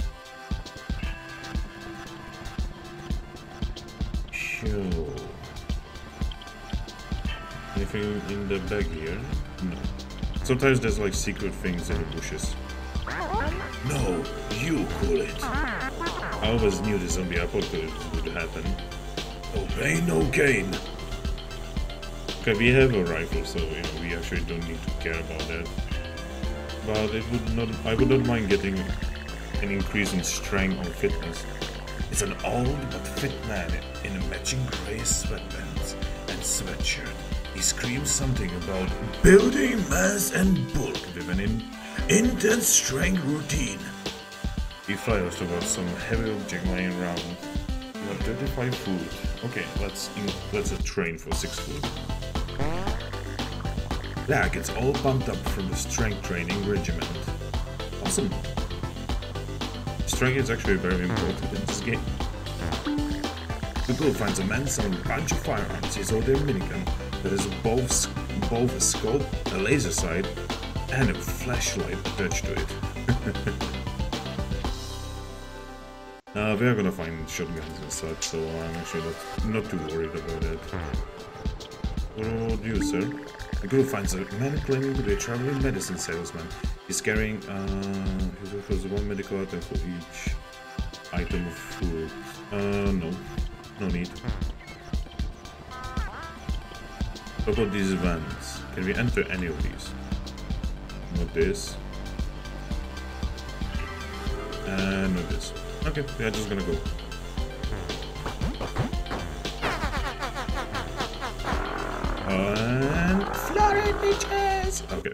Sure. Anything in the bag here? No. Sometimes there's like secret things in the bushes. No, you cool it. I always knew the zombie apocalypse would happen. No pain, no gain. Okay, we have a rifle, so you know we actually don't need to care about that. But it would not. I would not mind getting an increase in strength or fitness. It's an old but fit man in a matching grey sweatpants and sweatshirt. He screams something about building mass and bulk with an in intense strength routine. He fires towards some heavy object lying around. You have thirty-five food. Okay, let's in, let's uh, train for six food. Lea gets all pumped up from the strength training regiment. Awesome. Strength is actually very important in this game. The group finds a man selling a bunch of firearms. He's holding a minigun that has both both a scope, a laser sight, and a flashlight attached to it. Uh, we are gonna find shotguns and such, so I'm actually not, not too worried about that. What do you, sir? The group finds a man claiming to be a traveling medicine salesman. He's carrying, uh, he offers one medical item for each item of food. Uh, no. No need. What about these events? Can we enter any of these? Not this. And not this. Okay, we are just gonna go. And flooded bitches! Okay.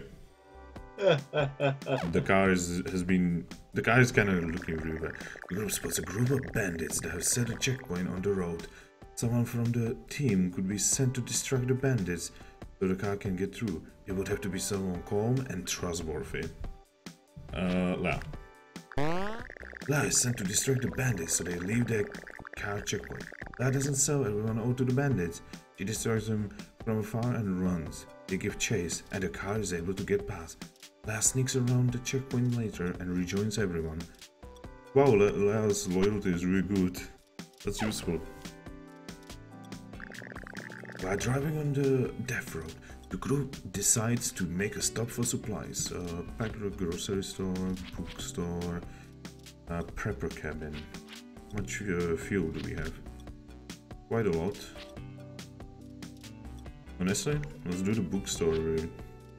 The car is, has been... The car is kind of looking really bad. The group spots a group of bandits that have set a checkpoint on the road. Someone from the team could be sent to distract the bandits so the car can get through. It would have to be someone calm and trustworthy. Uh, La. La is sent to distract the bandits so they leave their car checkpoint. La doesn't sell everyone out to the bandits. She distracts them from afar and runs. They give chase and the car is able to get past. La sneaks around the checkpoint later and rejoins everyone. Wow, La's loyalty is really good. That's useful. While driving on the death road, the group decides to make a stop for supplies. Uh, pack a grocery store, bookstore, uh, prepper cabin. How much uh, fuel do we have? Quite a lot. Honestly, let's do the bookstore really.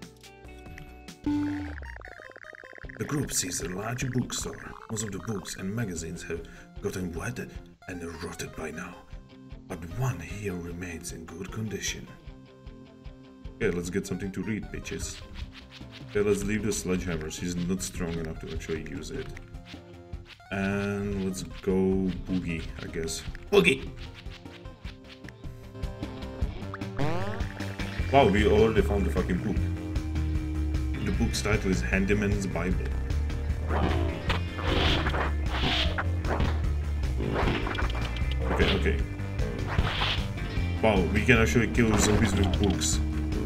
The group sees a large bookstore. Most of the books and magazines have gotten wetted and rotted by now, but one here remains in good condition. Okay, let's get something to read, bitches. Okay, let's leave the sledgehammer. She's not strong enough to actually use it. And let's go boogie, I guess. Boogie! Wow, we already found the fucking book. The book's title is Handyman's Bible. Okay, okay. Wow, we can actually kill zombies with books.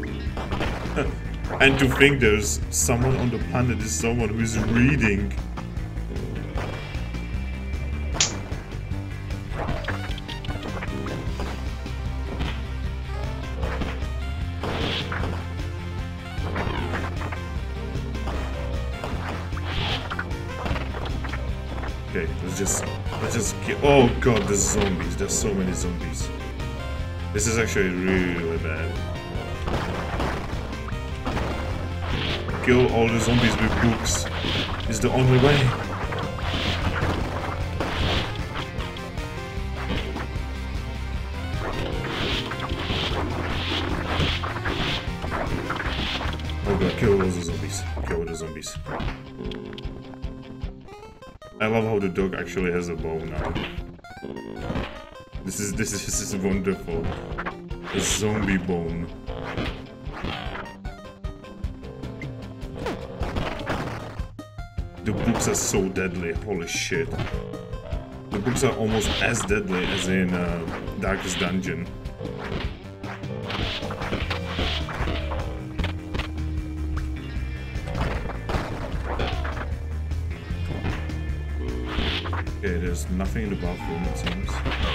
And to think there's someone on the planet is someone who is reading. Okay, let's just let's just kill. Oh god, the zombies! There's so many zombies. This is actually really bad. Kill all the zombies with books is the only way. Oh god, kill all the zombies. Kill all the zombies. I love how the dog actually has a bow now. This is this is this is wonderful. A zombie bone. The books are so deadly, holy shit. The books are almost as deadly as in uh, Darkest Dungeon. Okay, there's nothing in the bathroom, it seems.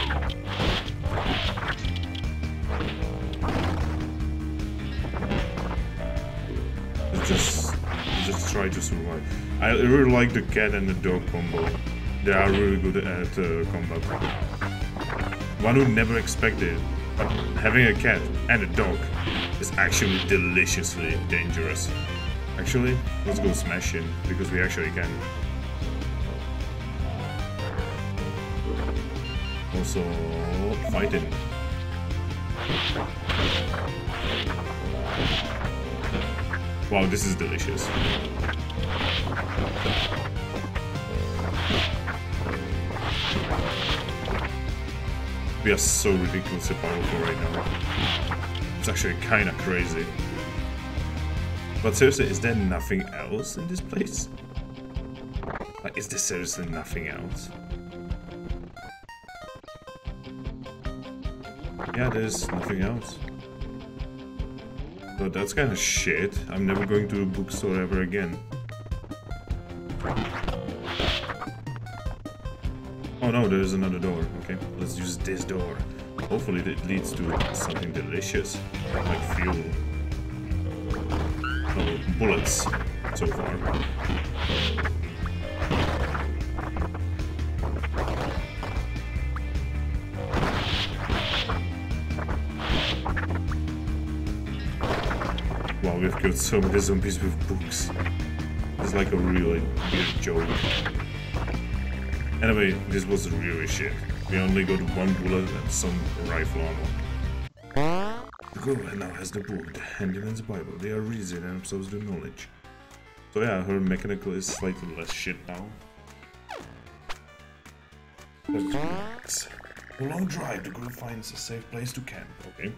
Let's just, let's just try to survive. I really like the cat and the dog combo. They are really good at uh, combat. One would never expect it, but having a cat and a dog is actually deliciously dangerous. Actually, let's go smash him, because we actually can. Also, fighting. Wow, this is delicious. We are so ridiculously powerful right now. It's actually kinda crazy. But seriously, is there nothing else in this place? Like, is there seriously nothing else? Yeah, there's nothing else. But that's kind of shit. I'm never going to a bookstore ever again. Oh no, there's another door. Okay, let's use this door. Hopefully it leads to something delicious, like fuel. No, bullets, so far. Wow, we've killed so many zombies with books. It's like a really weird joke. Anyway, this was really shit. We only got one bullet and some rifle ammo. The girl now has the book, the Handyman's Bible. They are reading and absorbs the knowledge. So yeah, her mechanical is slightly less shit now. That's a long drive. The girl finds a safe place to camp. Okay.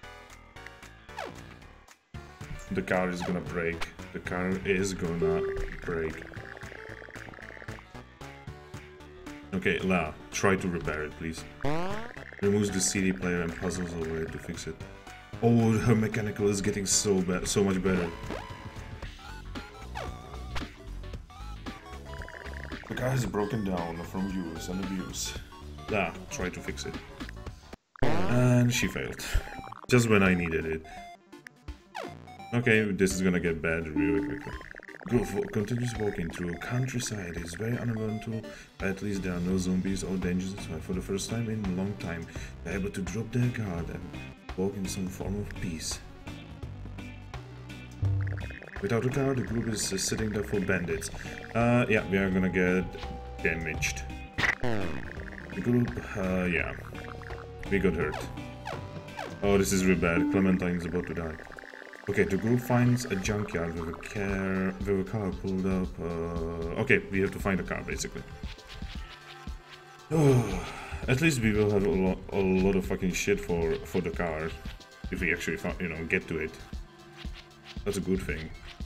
The car is gonna break. The car is gonna break. Okay, La, try to repair it, please. Removes the C D player and puzzles over it to fix it. Oh, her mechanical is getting so bad, so much better. The car is broken down from use and abuse. La, try to fix it. And she failed. Just when I needed it. Okay, this is gonna get bad really quickly. Go continues walking through countryside. It's very uneventful, but at least there are no zombies or dangers. For the first time in a long time, they're able to drop their guard and walk in some form of peace. Without a car, the group is uh, sitting there for bandits. Uh, yeah, we are gonna get damaged. The group, uh, yeah, we got hurt. Oh, this is really bad. Clementine is about to die. Okay, the group finds a junkyard with a car, with a car pulled up. Uh, okay, we have to find a car, basically. Oh, at least we will have a, lo a lot of fucking shit for for the car if we actually, you know, get to it. That's a good thing.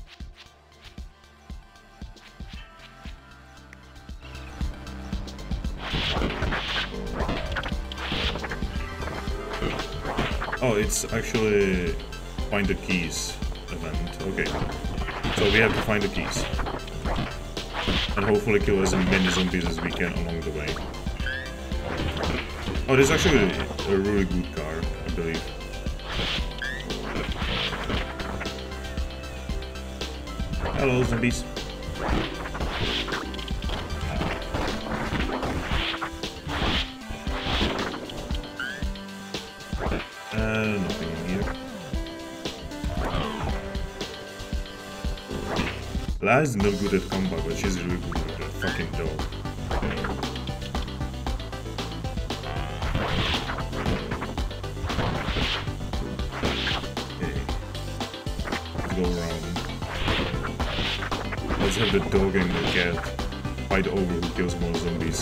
Oh, it's actually find the keys event. Okay, so we have to find the keys and hopefully kill as many zombies as we can along the way. Oh, this is actually a really good car, I believe. Hello, zombies. Uh, nothing in here. La is not good at combat, but she's really good with the fucking dog. Okay. Let's go around. Let's have the dog and the cat fight over who kills more zombies.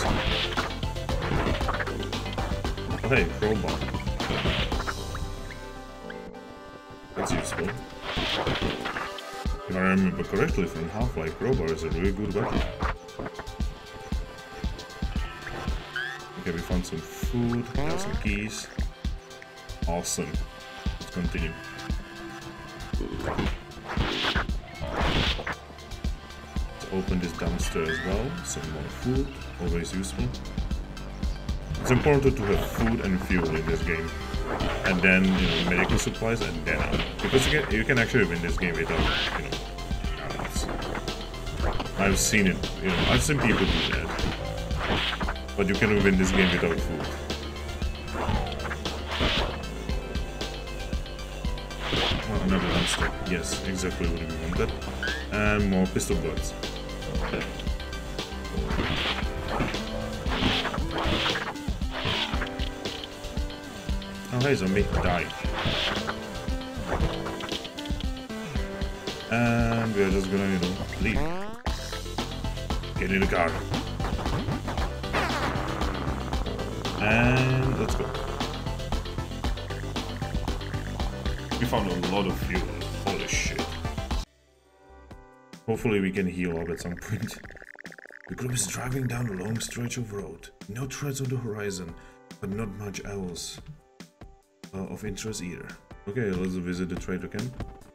Oh, hey, crowbar. That's useful. If I remember correctly from Half-Life, crowbar is a really good weapon. Okay, we found some food, we have some keys. Awesome. Let's continue. Let's open this downstairs as well. Some more food, always useful. It's important to have food and fuel in this game. And then, you know, medical supplies and then out. Because you can, you can actually win this game without, you know, guns. I've seen it, you know, I've seen people do that. But you can win this game without food. Oh, another monster. Yes, exactly what we wanted. And more pistol bullets. Oh, hey, zombie, die. And we are just gonna, you know, leave. Get in the car. And let's go. We found a lot of fuel. Holy shit. Hopefully we can heal up at some point. The group is driving down a long stretch of road. No threats on the horizon, but not much else uh, of interest either. Okay, let's visit the trader camp.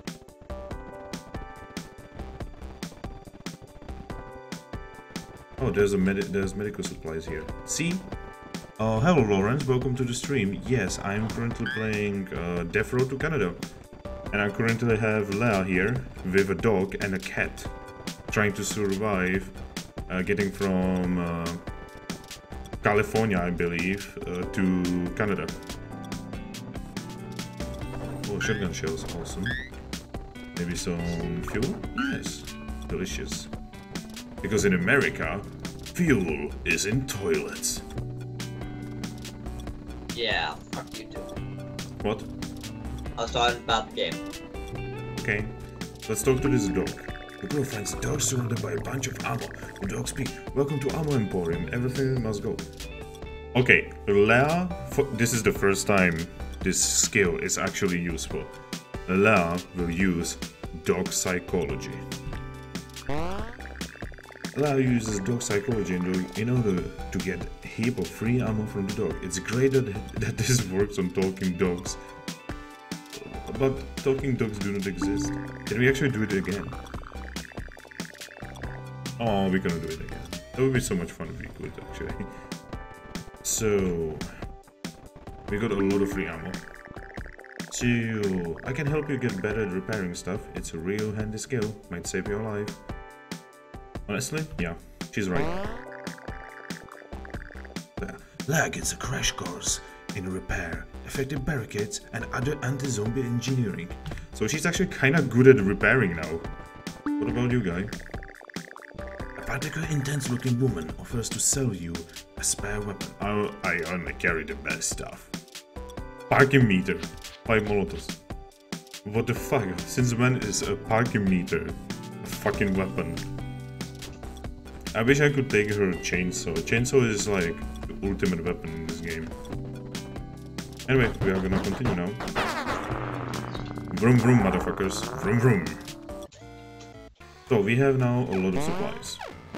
Oh, there's a medi there's medical supplies here. See? Oh, uh, hello Lawrence, welcome to the stream. Yes, I'm currently playing uh, Death Road to Canada. And I currently have Leah here with a dog and a cat. Trying to survive, uh, getting from uh, California, I believe, uh, to Canada. Oh, shotgun shells, awesome. Maybe some fuel? Yes. Delicious. Because in America, fuel is in toilets. Yeah, fuck you too. What? I was talking about the game. Okay. Let's talk to this dog. The girl finds the dog surrounded by a bunch of ammo. The dog speaks. Welcome to Ammo Emporium. Everything must go. Okay, Lea, this is the first time this skill is actually useful. Lea will use dog psychology. Lea uses dog psychology in order to get a heap of free ammo from the dog. It's great that, that this works on talking dogs. But talking dogs do not exist. Can we actually do it again? Oh, we're gonna do it again. That would be so much fun if we could, actually. So, we got a lot of free ammo. So, I can help you get better at repairing stuff. It's a real handy skill. Might save your life. Honestly, yeah, she's right. Lea gets a crash course in repair, effective barricades, and other anti-zombie engineering. So she's actually kind of good at repairing now. What about you, guy? A particularly intense-looking woman offers to sell you a spare weapon. I, I only carry the best stuff. Parking meter. Five molotovs. What the fuck? Since when is a parking meter a fucking weapon? I wish I could take her a chainsaw. A chainsaw is like the ultimate weapon in this game. Anyway, we are gonna continue now. Vroom vroom, motherfuckers. Vroom vroom. So, we have now a lot of supplies.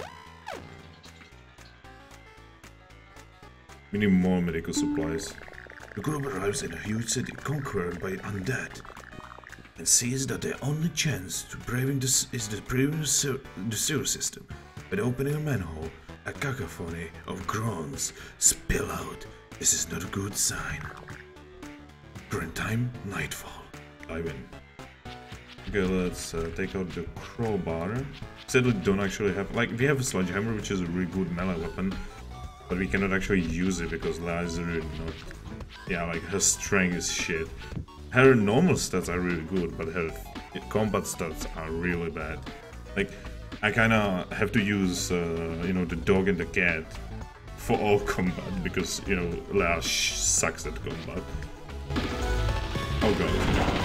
We need more medical supplies. The group arrives in a huge city conquered by undead and sees that their only chance to braving this is the braving the sewer, the sewer system. By opening a manhole, a cacophony of groans spill out. This is not a good sign. Current time, nightfall. I win. Okay, let's uh, take out the crowbar. Sadly, don't actually have, like, we have a sledgehammer, which is a really good melee weapon, but we cannot actually use it because Lea is really not. Yeah, like, her strength is shit. Her normal stats are really good, but her combat stats are really bad. Like, I kinda have to use, uh, you know, the dog and the cat for all combat, because, you know, Lea sucks at combat. Oh god.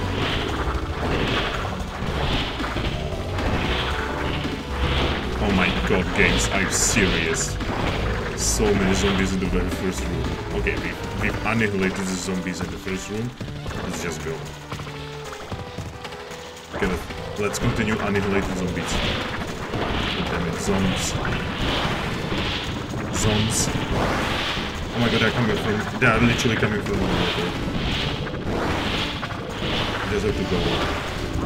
Oh my god, games, are you serious? So many zombies in the very first room. Okay, we've, we've annihilated the zombies in the first room. Let's just go. Okay, let's continue annihilating zombies. God damn it, zombies. Zombies. Oh my god, they're coming from... They're literally coming from the water. Just have to go.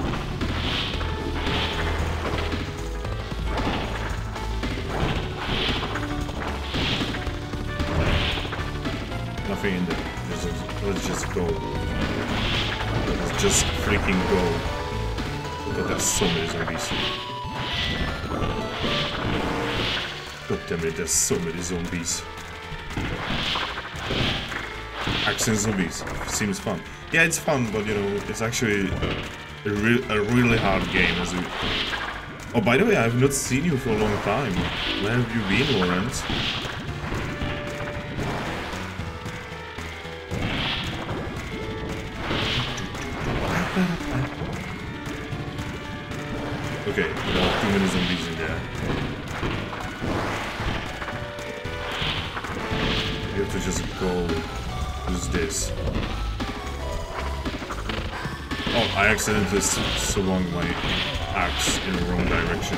Nothing in there. Let's just, let's just go. Let's just freaking go. God, there's so many zombies. God damn it, there's so many zombies. Action zombies. Seems fun. Yeah, it's fun, but you know, it's actually a, re a really hard game. As we... Oh, by the way, I have not seen you for a long time. Where have you been, Lawrence? Okay, there are too many zombies in there. You have to just go. Use this. Oh, I accidentally swung my axe in the wrong direction.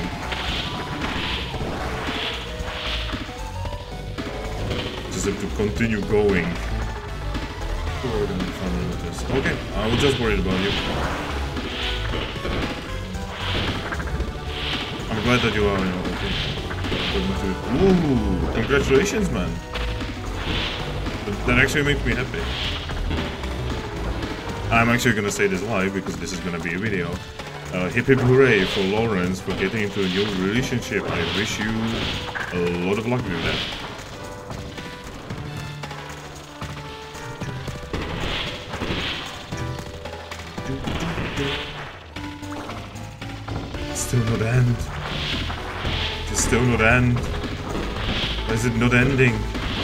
Just have to continue going. Okay, I was just worried about you. I'm glad that you are, you know, okay. Ooh, congratulations, man. That, that actually makes me happy. I'm actually gonna say this live because this is gonna be a video. Uh, hip hip hooray for Lawrence for getting into a new relationship. I wish you a lot of luck with that. not end. It's still not end. Why is it not ending?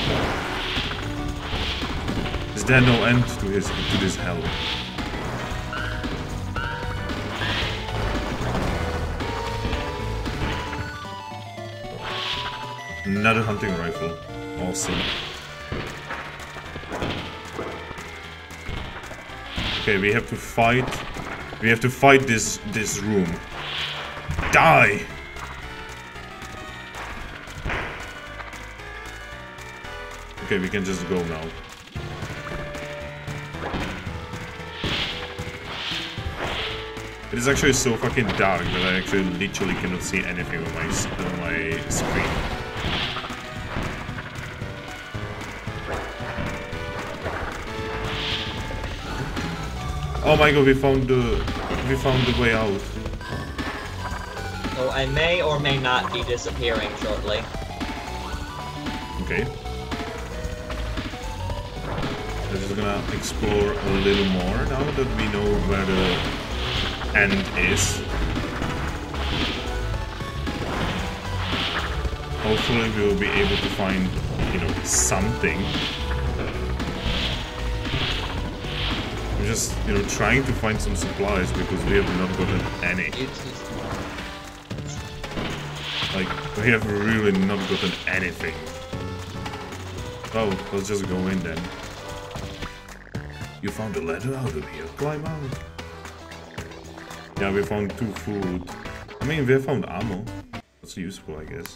Is there no end to his to this hell? Another hunting rifle. Awesome. Okay, we have to fight. We have to fight this this room. Die! Okay, we can just go now. It is actually so fucking dark that I actually literally cannot see anything on my on my screen. Oh my god, we found the we found the way out. So I may or may not be disappearing shortly. Okay. We're just gonna explore a little more now that we know where the end is. Hopefully we will be able to find, you know, something. We're just, you know, trying to find some supplies because we have not gotten any. Like, we have really not gotten anything. Oh, let's just go in then. You found a ladder out of here. Climb out. Yeah, we found two food. I mean, we found ammo. That's useful, I guess.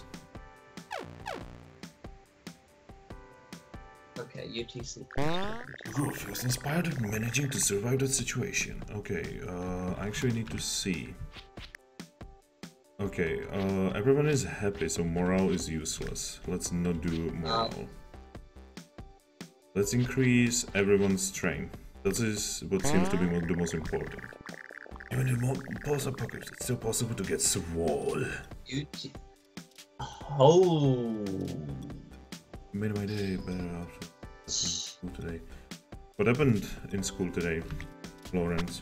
Okay, U T C. Growth was inspired of managing to survive that situation. Okay, uh, I actually need to see. Okay, uh, everyone is happy, so morale is useless. Let's not do morale. Um. Let's increase everyone's strength. That is what seems to be the most important. Even in more post-apocalypse, it's still possible to get swole. U T. Oh. Made my day better after school today. What happened in school today, Lawrence?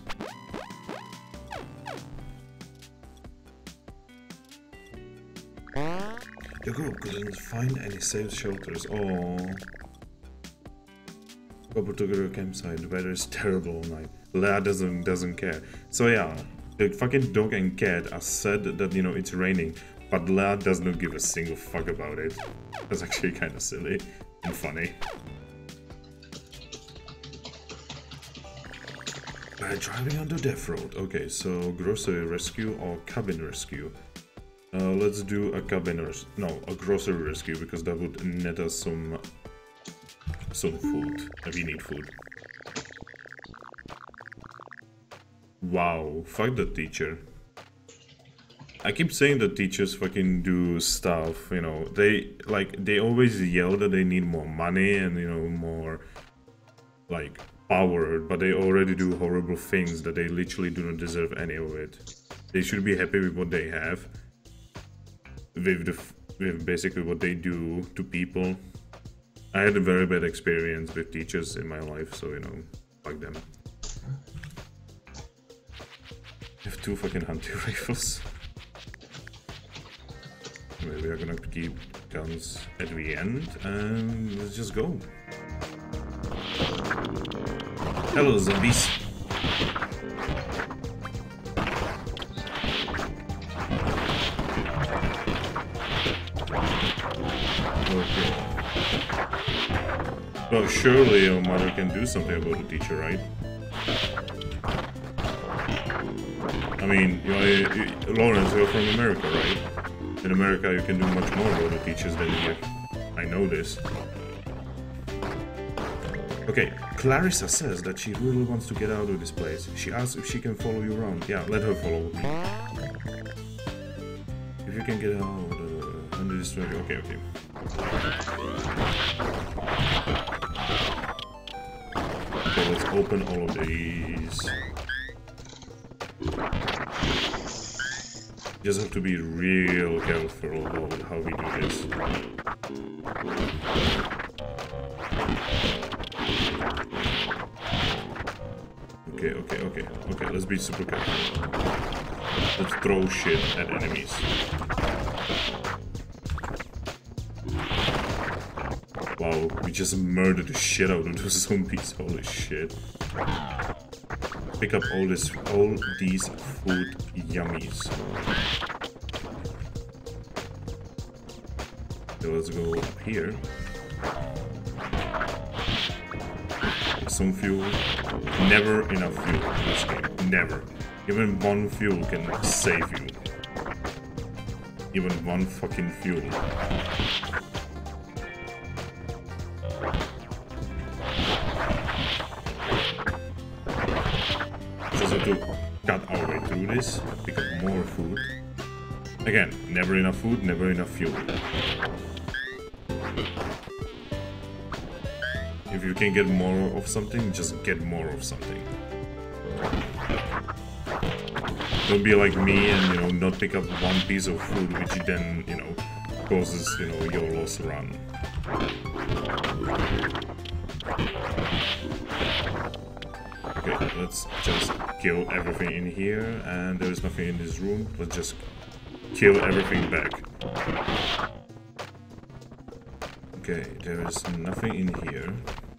Your group couldn't find any safe shelters. Oh. Go to a campsite. The weather is terrible all night. Leah doesn't doesn't care. So yeah, the fucking dog and cat are said that, you know, it's raining, but Leah does not give a single fuck about it. That's actually kind of silly and funny. We're driving on the death road. Okay, so grocery rescue or cabin rescue. Uh, let's do a cabin res- no, a grocery rescue because that would net us some some food. We need food. Wow, fuck the teacher. I keep saying that teachers fucking do stuff, you know, they, like, they always yell that they need more money and, you know, more, like, power, but they already do horrible things that they literally do not deserve any of it. They should be happy with what they have, with, the, with basically what they do to people. I had a very bad experience with teachers in my life, so, you know, fuck them. I have two fucking hunting rifles. Anyway, we are gonna keep guns at the end, and let's just go. Hello, zombies. Okay. Well, surely your mother can do something about the teacher, right? I mean, you are, you, Lawrence, you're from America, right? In America, you can do much more about the teachers than here. I know this. Okay, Clarissa says that she really wants to get out of this place. She asks if she can follow you around. Yeah, let her follow me. If you can get out uh, under this tree. Okay, okay. Okay, let's open all of these. Just have to be real careful about how we do this. Okay, okay, okay, okay, let's be super careful. Let's throw shit at enemies. Wow, we just murdered the shit out of those zombies. Holy shit. Pick up all this, all these food yummies. So let's go up here. Some fuel. Never enough fuel in this game. Never. Even one fuel can save you. Even one fucking fuel. Just have to cut our way through this. Pick up more food. Again, never enough food, never enough fuel. If you can get more of something, just get more of something. Don't be like me and, you know, not pick up one piece of food, which then, you know, causes, you know, your loss run. Okay, let's just kill everything in here, and there is nothing in this room. Let's just kill everything back. Okay, there is nothing in here.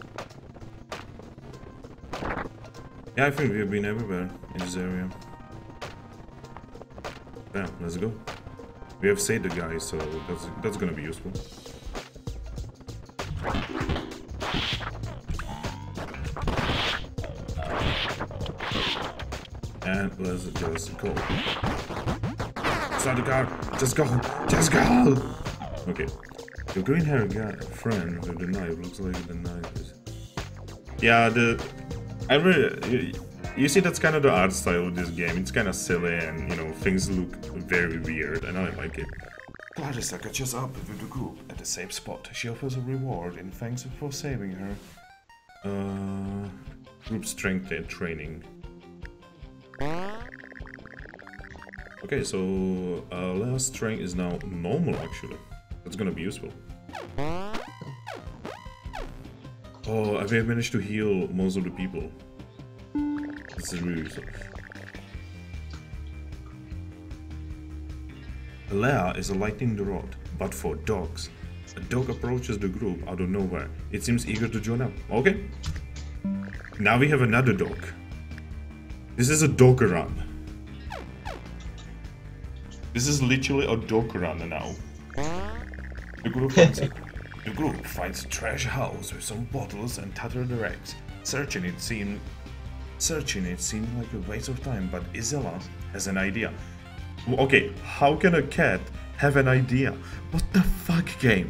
Yeah, I think we've been everywhere in this area. Yeah, let's go. We have saved the guy, so that's that's gonna be useful. And let's just go. Start the car. Just go. Just go. Okay. The green-haired guy, friend with the knife, looks like the knife is. Yeah, the. I really. You see, that's kind of the art style of this game. It's kind of silly, and you know, things look very weird, and I like it. Clarissa catches up with the group at the same spot. She offers a reward in thanks for saving her. Uh, group strength and training. Okay, so uh, Lea's strength is now normal, actually. That's gonna be useful. Oh, I have managed to heal most of the people. This is really useful. Lea is a lightning rod, but for dogs. A dog approaches the group out of nowhere. It seems eager to join up. Okay. Now we have another dog. This is a dog run. This is literally a dog run now. The group finds it. The group finds a trash house with some bottles and tattered rags. Searching it seemed Searching it seemed like a waste of time, but Isella has an idea. Okay, how can a cat have an idea? What the fuck, game?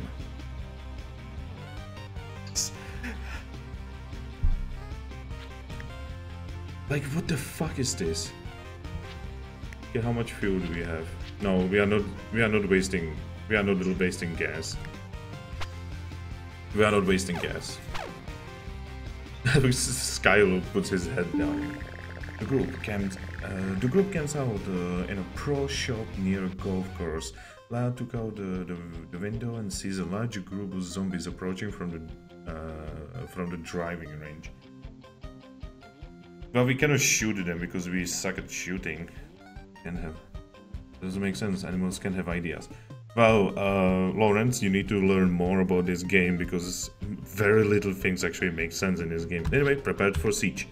Like, what the fuck is this? Okay, how much fuel do we have? No, we are not. We are not wasting. We are not wasting gas. We are not wasting gas. Skylo puts his head down. The group camps. Uh, the group camps out uh, in a pro shop near a golf course. Lea took out the, the, the window and sees a large group of zombies approaching from the uh, from the driving range. Well, we cannot shoot them because we suck at shooting. Can have. Doesn't make sense. Animals can have ideas. Well, uh, Lawrence, you need to learn more about this game because very little things actually make sense in this game. Anyway, prepared for siege.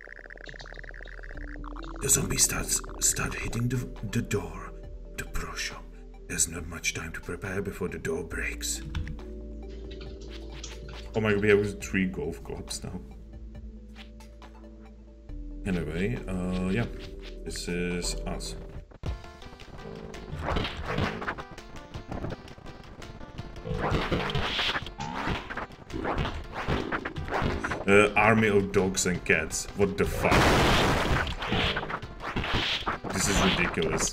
The zombie starts start hitting the, the door. The pro shop. There's not much time to prepare before the door breaks. Oh my god, we have three golf clubs now. Anyway, uh, yeah, this is us. Uh, army of dogs and cats. What the fuck? This is ridiculous.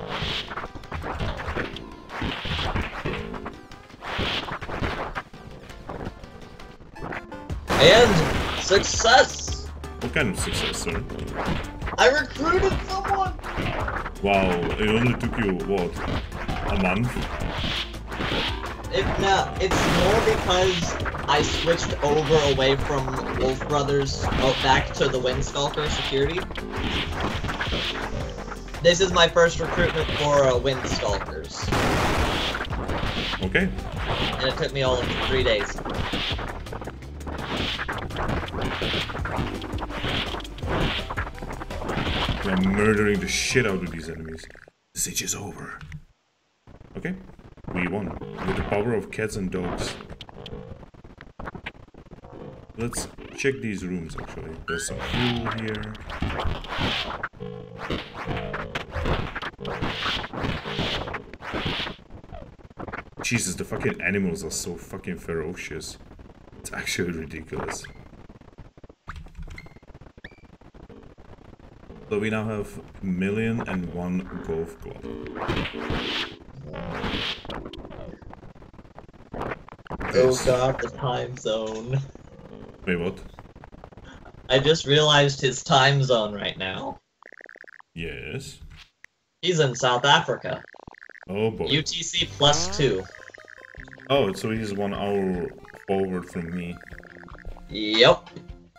And success! What kind of success, sir? I recruited someone! Wow, it only took you, what, a month? It, no, it's more because I switched over away from Wolf Brothers oh, back to the Windstalker security. This is my first recruitment for uh, Wind Stalkers. Okay. And it took me all of three days. I'm murdering the shit out of these enemies. The siege is over. Okay, we won. With the power of cats and dogs. Let's check these rooms actually. There's some fuel here. Jesus, the fucking animals are so fucking ferocious. It's actually ridiculous. So we now have million and one golf club. Oh god, the time zone. Wait, what? I just realized his time zone right now. Yes. He's in South Africa. Oh boy. U T C plus two. Oh, so he's one hour forward from me. Yep.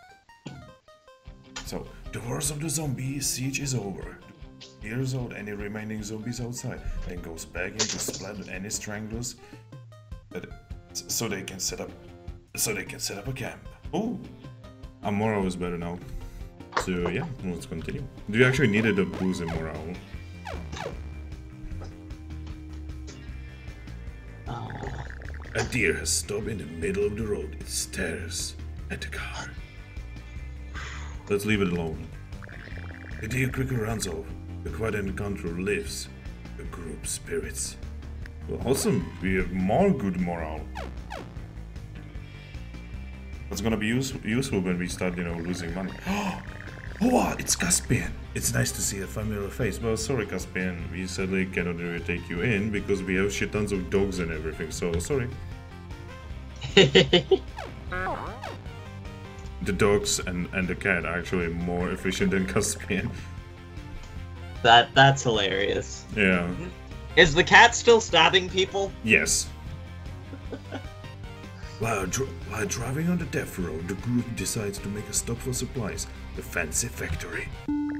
So, the worst of the zombie siege is over. Clears out any remaining zombies outside, then goes back in to splat any stranglers, that, so they can set up, so they can set up a camp. Oh, our morale is better now. So yeah, let's continue. Do you actually needed a boost in morale? A deer has stopped in the middle of the road. It stares at the car. Let's leave it alone. The deer quickly runs off. The quiet encounter lives the group spirits. Well, awesome. We have more good morale. That's gonna be use useful when we start, you know, losing money. Oh, wow, it's Caspian. It's nice to see a familiar face. Well, sorry, Caspian. We sadly cannot really take you in because we have shit tons of dogs and everything. So sorry. The dogs and, and the cat are actually more efficient than Caspian. That that's hilarious. Yeah. Is the cat still stabbing people? Yes. while, dr while driving on the death road, the group decides to make a stop for supplies. The fancy factory.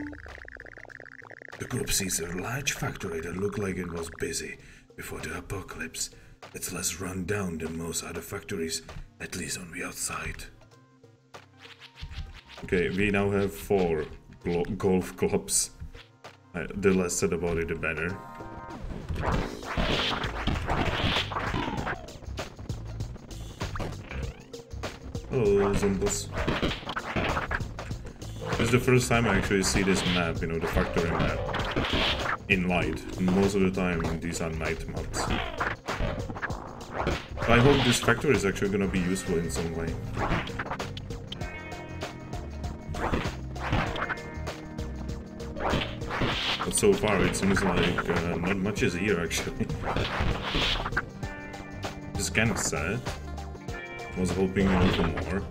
The group sees a large factory that looked like it was busy before the apocalypse. It's less run down than most other factories, at least on the outside. Okay, we now have four golf clubs. Uh, the less said about it, the better. Hello, zombies. This is the first time I actually see this map, you know, the factory map, in light. Most of the time, these are night maps. I hope this factory is actually gonna be useful in some way. But so far it seems like uh, not much is here actually. Just kinda sad. Was hoping a little more.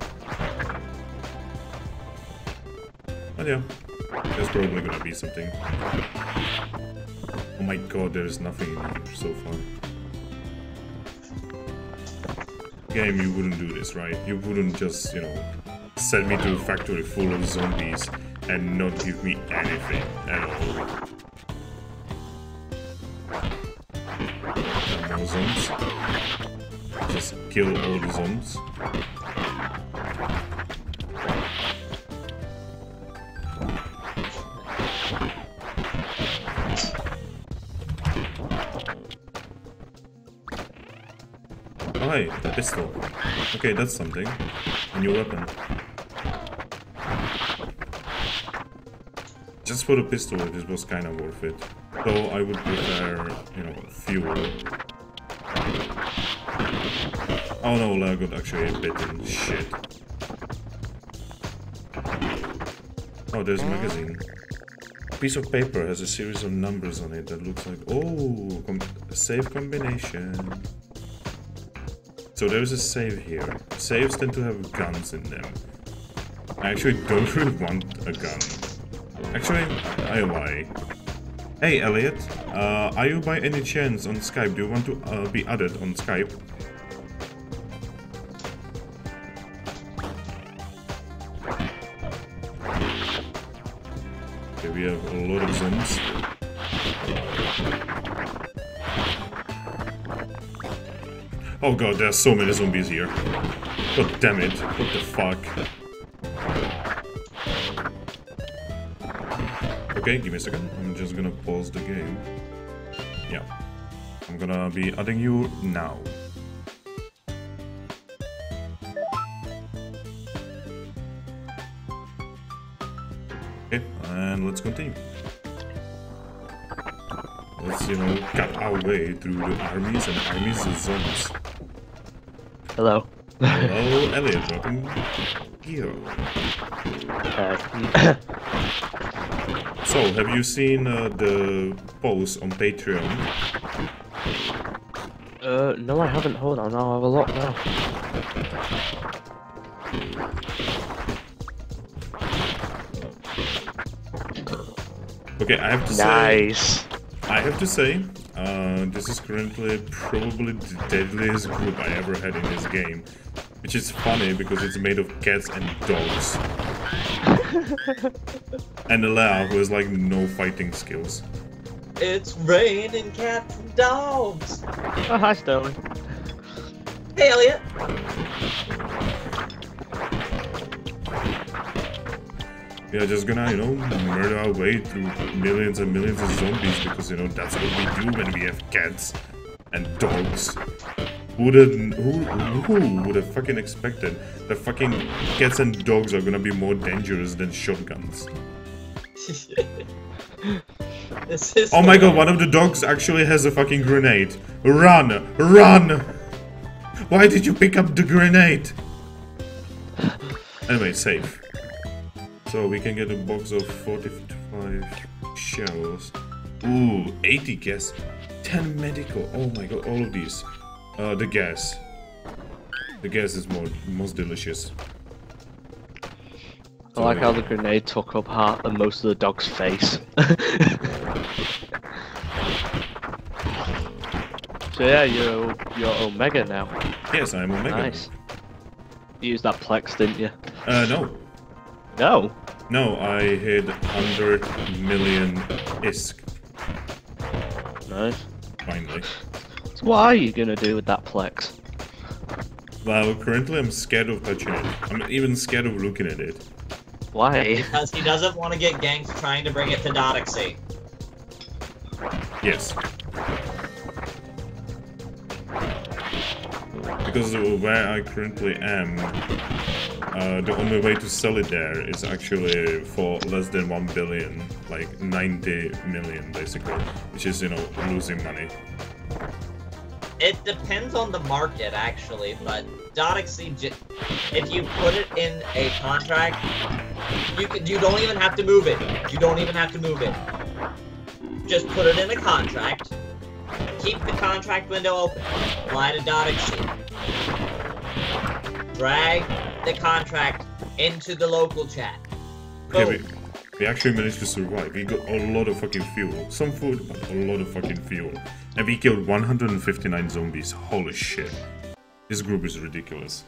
But yeah, there's probably gonna be something. Oh my god, there's nothing in here so far. Game, you wouldn't do this, right? You wouldn't just, you know, send me to a factory full of zombies and not give me anything at all. And more zombies. Just kill all the zombies. Oh, hey, a pistol. Okay, that's something. A new weapon. Just for the pistol, this was kind of worth it. Though I would prefer, you know, fuel. Oh no, I got actually a bit in shit. Oh, there's a magazine. A piece of paper has a series of numbers on it that looks like... Oh, com a save combination. So there's a save here. Saves tend to have guns in them. I actually don't really want a gun. Actually, I lie. Hey Elliot, uh, are you by any chance on Skype? Do you want to uh, be added on Skype? Okay, we have a lot of zombies. Oh god, there are so many zombies here. God damn it. What the fuck? Okay, give me a second. I'm just gonna pause the game. Yeah. I'm gonna be adding you now. Okay, and let's continue. Let's, you know, cut our way through the armies and armies of zombies. Hello. Hello, Elliot. Welcome here. Okay. So, have you seen uh, the post on Patreon? uh, no, I haven't. Hold on, I'll have a look now. Okay, I have to say... Nice. I have to say, uh, this is currently probably the deadliest group I ever had in this game. Which is funny because it's made of cats and dogs. And Alea, who has like no fighting skills. It's raining cats and dogs. Oh, hi, Sterling. Hey, Elliot. We are just gonna, you know, murder our way through millions and millions of zombies because, you know, that's what we do when we have cats and dogs. Who would have, who, who would have fucking expected that fucking cats and dogs are gonna be more dangerous than shotguns? This is Oh my god, one of the dogs actually has a fucking grenade. Run! Run! Why did you pick up the grenade? Anyway, safe. So we can get a box of forty-five shells. Ooh, eighty gas. ten medical. Oh my god, all of these. Uh, the gas. The gas is more most delicious. I like how the grenade took up half and most of the dog's face. So yeah, you're you're Omega now. Yes, I'm Omega. Nice. You used that Plex, didn't you? Uh, no. No. No, I hit one hundred million I S K. Nice. Finally. So what are you gonna do with that Plex? Well, currently I'm scared of touching it. I'm even scared of looking at it. Why? Because he doesn't want to get ganked trying to bring it to Dodoxy. Yes. Because where I currently am, uh, the only way to sell it there is actually for less than one billion, like ninety million basically, which is, you know, losing money. It depends on the market, actually, but Dodoxy, if you put it in a contract, you can, you don't even have to move it. You don't even have to move it. Just put it in a contract. Keep the contract window open. Apply to Dodoxy. Drag the contract into the local chat. Okay, Boom. we, we actually managed to survive. We got a lot of fucking fuel. Some food, but a lot of fucking fuel. And we killed one hundred fifty-nine zombies. Holy shit. This group is ridiculous.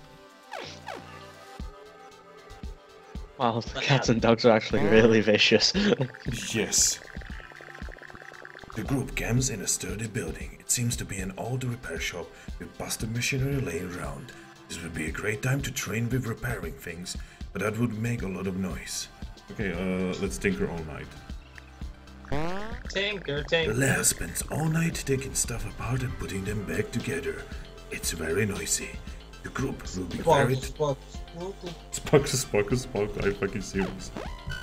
Wow, the cats and dogs are actually really vicious. Yes. The group camps in a sturdy building. It seems to be an old repair shop with busted machinery laying around. This would be a great time to train with repairing things, but that would make a lot of noise. Okay, uh, let's tinker all night. Tinker, The tinker. lair spends all night taking stuff apart and putting them back together. It's very noisy. The group will be very... Sparkle, sparkle, sparkle. Sparkle, sparkle, sparkle, I'm fucking serious.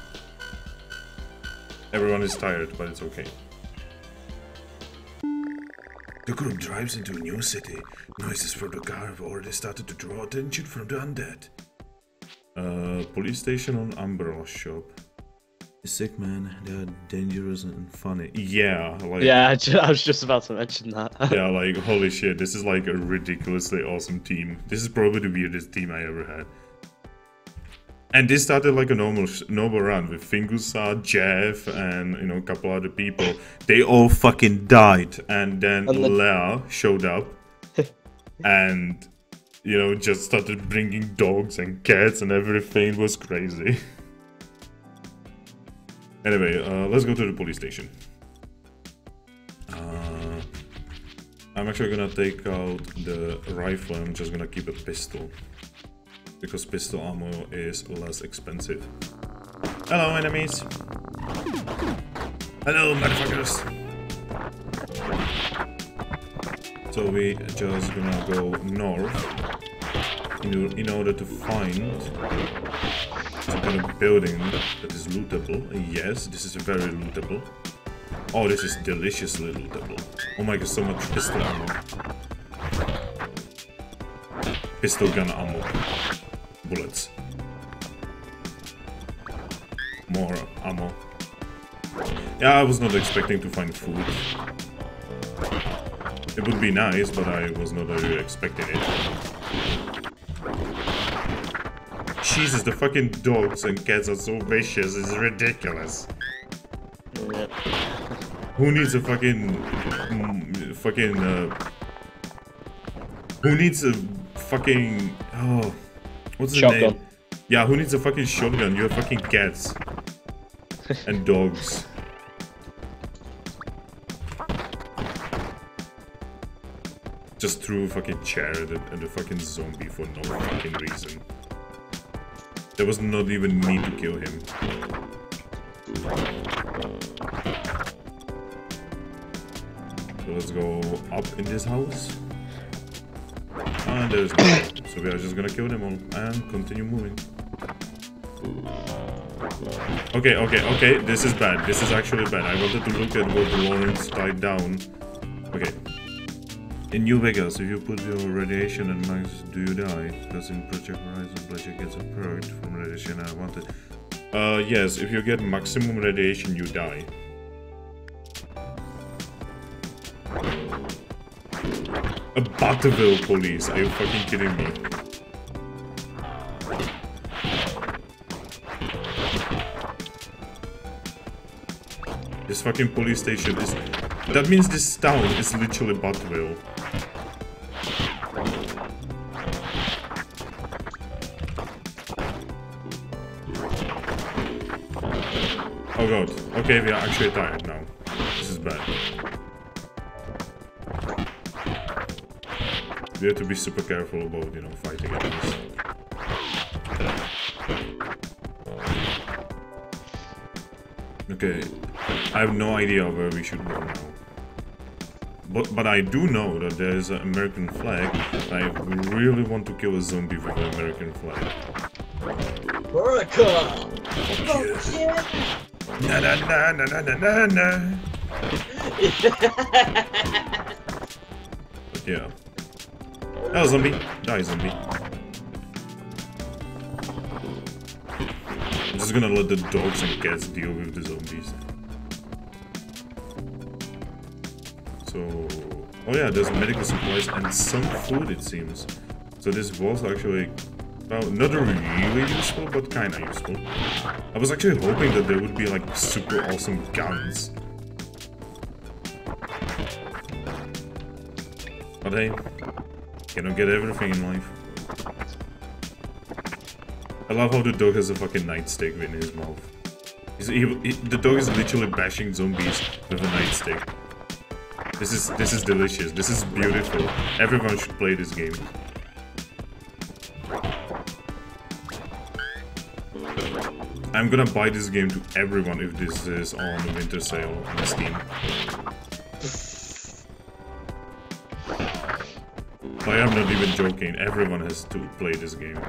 Everyone is tired, but it's okay. The group drives into a new city. Noises from the car have already started to draw attention from the undead. Uh, police station on Umbrella Shop. Sick man, they're dangerous and funny. Yeah, like... Yeah, I, ju I was just about to mention that. Yeah, like, holy shit, this is like a ridiculously awesome team. This is probably the weirdest team I ever had. And this started like a normal normal run with Fingusa, Jeff, and, you know, a couple other people. They all fucking died, and then And the- Lea showed up, and, you know, just started bringing dogs and cats and everything. It was crazy. Anyway, uh, let's go to the police station. Uh, I'm actually gonna take out the rifle. I'm just gonna keep a pistol because pistol ammo is less expensive. Hello, enemies. Hello, motherfuckers. So we just gonna go north in, in order to find some kind of building that is lootable. Yes, this is very lootable. Oh, this is deliciously lootable. Oh my god, so much pistol ammo. Pistol gun ammo. Bullets. More ammo. Yeah, I was not expecting to find food. It would be nice, but I was not really expecting it. Jesus, the fucking dogs and cats are so vicious, it's ridiculous. Yep. Who needs a fucking... Mm, fucking... Uh, who needs a fucking... Oh... What's the Shotgun. name? Yeah, who needs a fucking shotgun? You have fucking cats. And dogs. Just threw a fucking chair at the, at the fucking zombie for no fucking reason. There was not even need to kill him. So let's go up in this house. And there's no. So we are just gonna kill them all and continue moving. Okay, okay, okay, this is bad. This is actually bad. I wanted to look at what Lawrence tied down. Okay. In New Vegas, if you put your radiation at max, do you die? Because in Project Horizon, Project gets a perk from radiation I wanted. Uh, yes, if you get maximum radiation, you die. A Butterville police, are you fucking kidding me? This fucking police station is... That means this town is literally Butterville. Oh god. Okay, we are actually tired now. This is bad. We have to be super careful about, you know, fighting enemies. Okay. I have no idea where we should go now. But, but I do know that there is an American flag. I really want to kill a zombie with an American flag. America! Oh, yeah. Na na na na na na na. But yeah. Oh, zombie. Die, zombie. I'm just gonna let the dogs and cats deal with the zombies. So... Oh yeah, there's medical supplies and some food, it seems. So this was actually... Well, not really useful, but kinda useful. I was actually hoping that there would be like super awesome guns. But hey, you don't get everything in life. I love how the dog has a fucking nightstick in his mouth. He's, he, he, the dog is literally bashing zombies with a nightstick. This is this is delicious. This is beautiful. Everyone should play this game. I'm gonna buy this game to everyone if this is on winter sale on Steam. I am not even joking. Everyone has to play this game.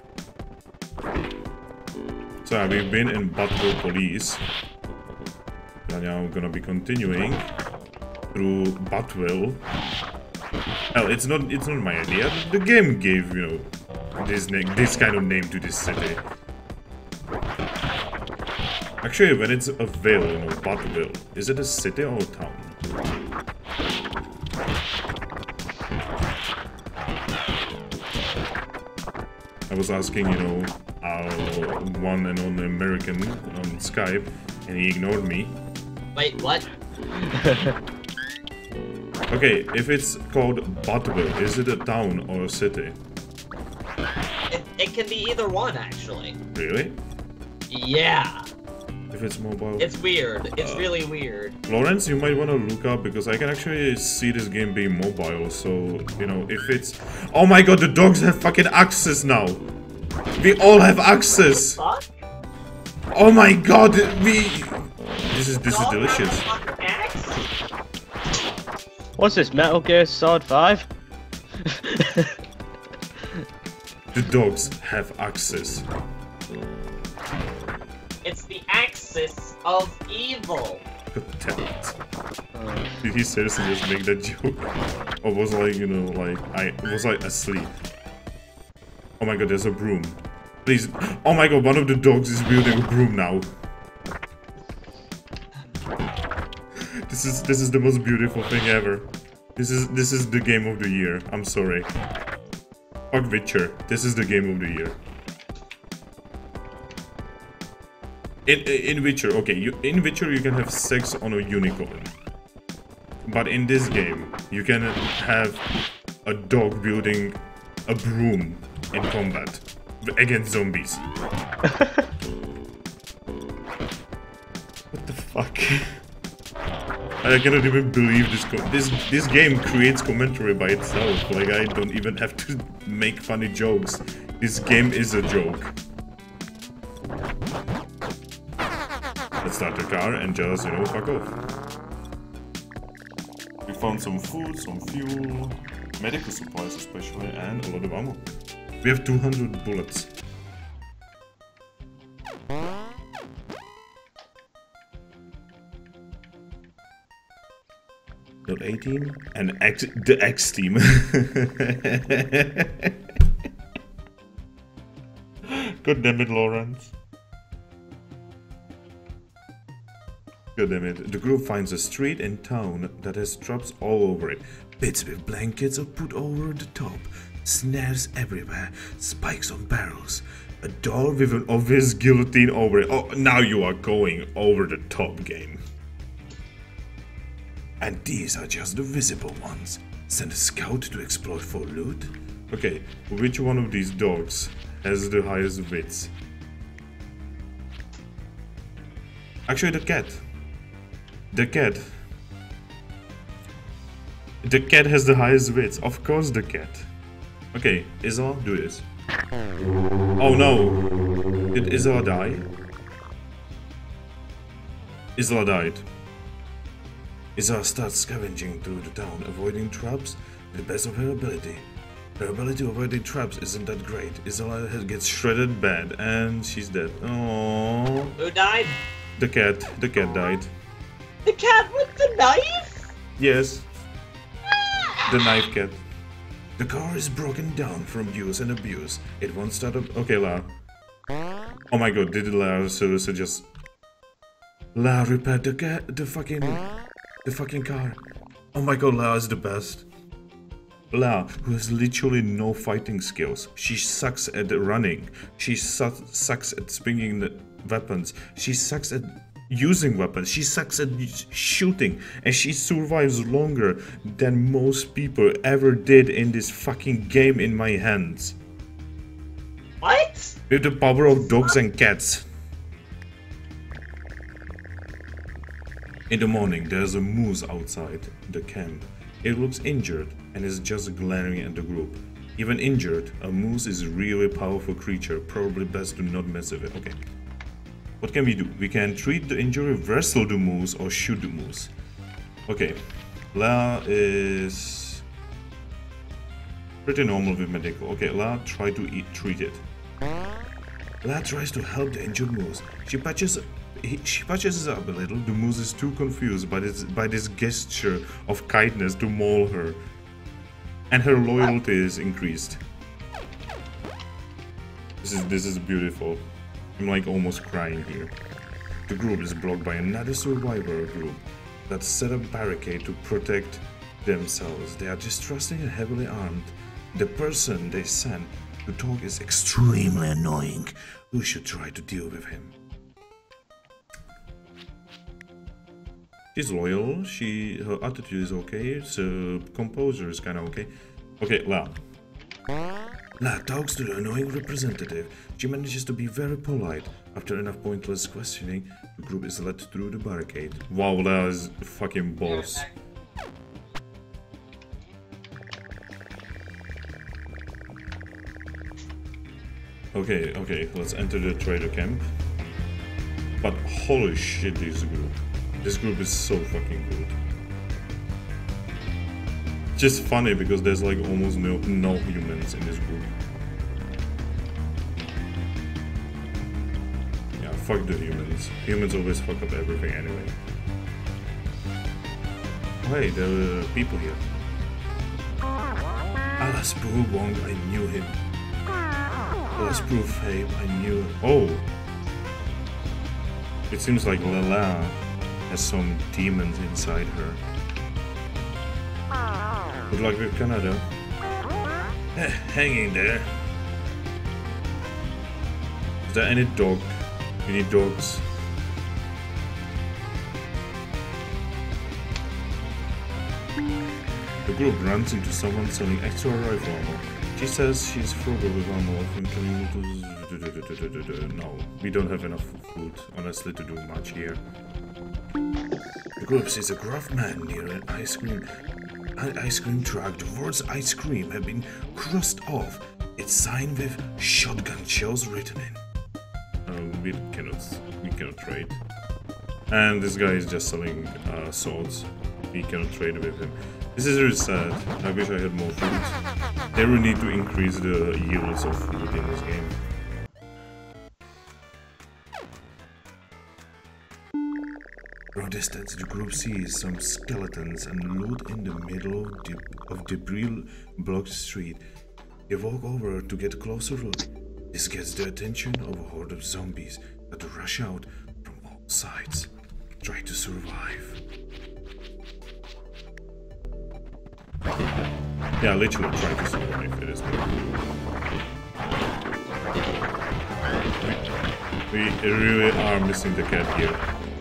So uh, we've been in Butterville Police. And now we're gonna be continuing through Butterville. Well, it's not it's not my idea. The game gave, you know, this name, this kind of name to this city. Actually, when it's a ville, you know, Butterville, is it a city or a town? I was asking, you know, our one and only American on Skype, and he ignored me. Wait, what? Okay, if it's called Butterville, is it a town or a city? It, it can be either one, actually. Really? Yeah. if it's mobile. It's weird. It's Uh, really weird. Lawrence, you might want to look up because I can actually see this game being mobile. So, you know, if it's... Oh my god, the dogs have fucking access now. We all have access. Fuck? Oh my god, we... This is, this is Dog delicious. has a fucking axe? What's this, Metal Gear Solid five? The dogs have access. It's the axis of evil. God damn it. Did he seriously just make that joke? Or was like, you know, like, I was like asleep? Oh my god, there's a broom. Please. Oh my god, one of the dogs is wielding a broom now. This is this is the most beautiful thing ever. This is this is the game of the year. I'm sorry. Fuck Witcher. This is the game of the year. In in Witcher, okay, you in Witcher you can have sex on a unicorn. But in this game, you can have a dog wielding a broom in combat against zombies. What the fuck? I cannot even believe this co this this game creates commentary by itself. Like, I don't even have to make funny jokes. This game is a joke. Let's start the car and just, you know, fuck off. We found some food, some fuel, medical supplies especially, and a lot of ammo. We have two hundred bullets. Not eighteen? And X, the X team. God damn it, Lawrence. God damn it. The group finds a street in town that has traps all over it. Bits with blankets are put over the top. Snares everywhere. Spikes on barrels. A door with an obvious guillotine over it. Oh, now you are going over the top, game. And these are just the visible ones. Send a scout to explore for loot? Okay, which one of these dogs has the highest wits? Actually, the cat. The cat. The cat has the highest wits. Of course, the cat. Okay, Isla, do this. Oh no! Did Isla die? Isla died. Isla starts scavenging through the town, avoiding traps to the best of her ability. Her ability to avoid traps isn't that great. Isla gets shredded bad, and she's dead. Oh. Who died? The cat. The cat died. The cat with the knife? Yes. The knife cat. The car is broken down from use and abuse. It won't start up. Okay, La. Oh my god, did La seriously just... La repaired the cat, the fucking... The fucking car. Oh my god, La is the best. La, who has literally no fighting skills. She sucks at running. She su sucks at swinging the weapons. She sucks at using weapons. She sucks at shooting. And she survives longer than most people ever did in this fucking game in my hands. What? With the power of dogs and cats. In the morning, there's a moose outside the camp. It looks injured and is just glaring at the group. Even injured, a moose is a really powerful creature. Probably best to not mess with it. Okay. What can we do? We can treat the injury, wrestle the moose, or shoot the moose. Okay. La is pretty normal with medical. Okay, La, try to eat, treat it. La tries to help the injured moose. She patches He, she patches up a little. The moose is too confused by this, by this gesture of kindness to maul her. And her loyalty is increased. This is, this is beautiful. I'm like almost crying here. The group is blocked by another survivor group that set a barricade to protect themselves. They are distrusting and heavily armed. The person they sent to talk is extremely annoying. Who should try to deal with him? She's loyal, she, her attitude is okay, so composure is kinda okay. Okay, La. La talks to the annoying representative. She manages to be very polite. After enough pointless questioning, the group is let through the barricade. Wow, that is fucking boss. Okay, okay, let's enter the trader camp. But holy shit, this group. This group is so fucking good. Just funny because there's like almost no, no humans in this group. Yeah, fuck the humans. Humans always fuck up everything anyway. Oh, hey, there are people here. Alas, poor Wong, I knew him. Alas, poor Fabe, I knew him. Oh! It seems like Lala has some demons inside her. Good luck with Canada. Eh, hanging there. Is there any dog? We need dogs. The group runs into someone selling extra rifle ammo. She says she's frugal with ammo. No, we don't have enough food, honestly, to do much here. The group sees a gruff man near an ice cream an ice cream truck. The words ice cream have been crossed off. It's signed with shotgun shells written in. Um, we cannot we cannot trade. And this guy is just selling uh, swords. We cannot trade with him. This is really sad. I wish I had more food. They will need to increase the yields of food in this game. From a distance, the group sees some skeletons and loot in the middle of, de of debris-blocked street. They walk over to get a closer look. This gets the attention of a horde of zombies that rush out from all sides, try to survive. Yeah, literally try to survive. It is we, we really are missing the cat here.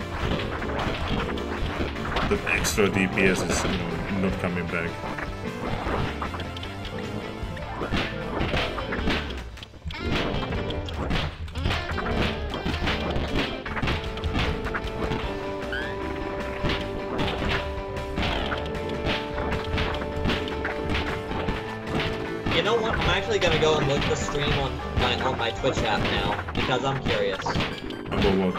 The extra D P S is, you know, not coming back. You know what? I'm actually gonna go and look at the stream on my on my Twitch app now because I'm curious. About what?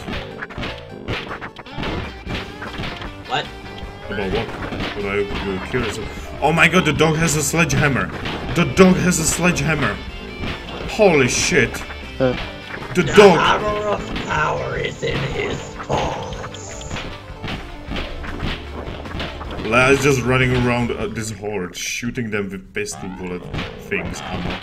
What? About what? What are you curious about? Oh my god, the dog has a sledgehammer! The dog has a sledgehammer! Holy shit! Uh. The The dog! hammer of power is in his paws. La is just running around uh, this horde, shooting them with pistol bullet things, ammo.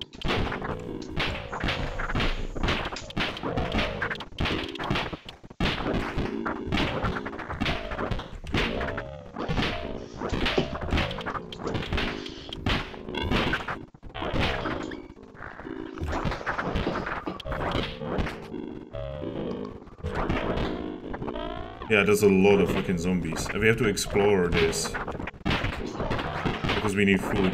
Yeah, there's a lot of fucking zombies. And we have to explore this. Because we need food.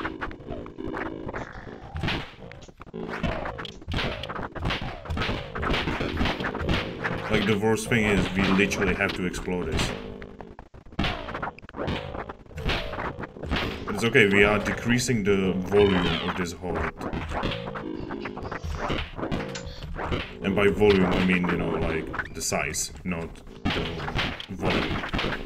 Like, the worst thing is, we literally have to explore this. But it's okay, we are decreasing the volume of this horde. And by volume, I mean, you know, like, the size, not the volume.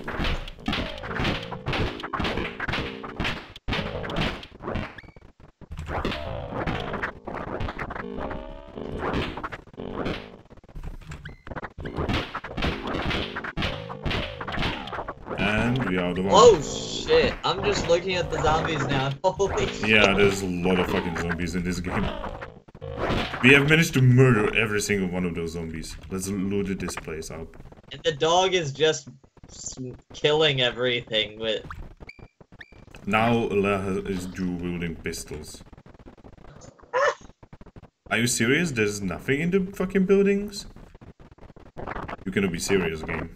And we are the one. Oh shit! I'm just looking at the zombies now. Holy shit! Yeah, there's a lot of fucking zombies in this game. We have managed to murder every single one of those zombies. Let's loot this place up. And the dog is just killing everything with. Now Leah is dual wielding pistols. Are you serious? There's nothing in the fucking buildings? You cannot be serious, game.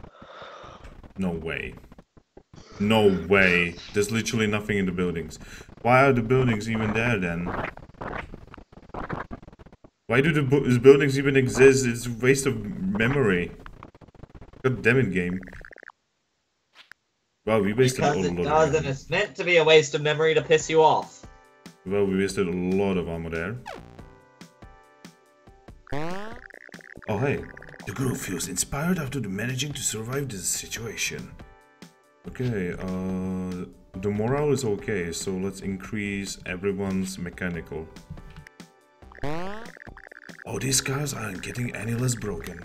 No way. No way. There's literally nothing in the buildings. Why are the buildings even there then? Why do the bu buildings even exist? It's a waste of memory. God damn it, game. Wow, we wasted Because a it lot does, of and ammo. it's meant to be a waste of memory to piss you off. Well, we wasted a lot of ammo there. Oh hey, the group feels inspired after the managing to survive this situation. Okay, uh, the morale is okay, so let's increase everyone's mechanical. Oh, these cars aren't getting any less broken.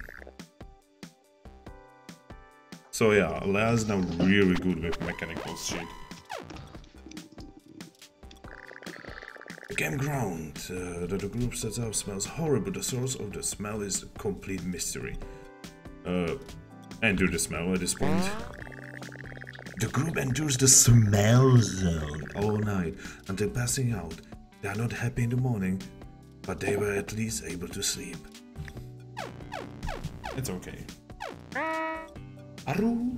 So yeah, Lea's now really good with mechanical shit. The campground uh, that the group sets up smells horrible. The source of the smell is a complete mystery. Uh, endure the smell at this point. The group endures the smell zone all night until passing out. They are not happy in the morning, but they were at least able to sleep. It's okay. Aru!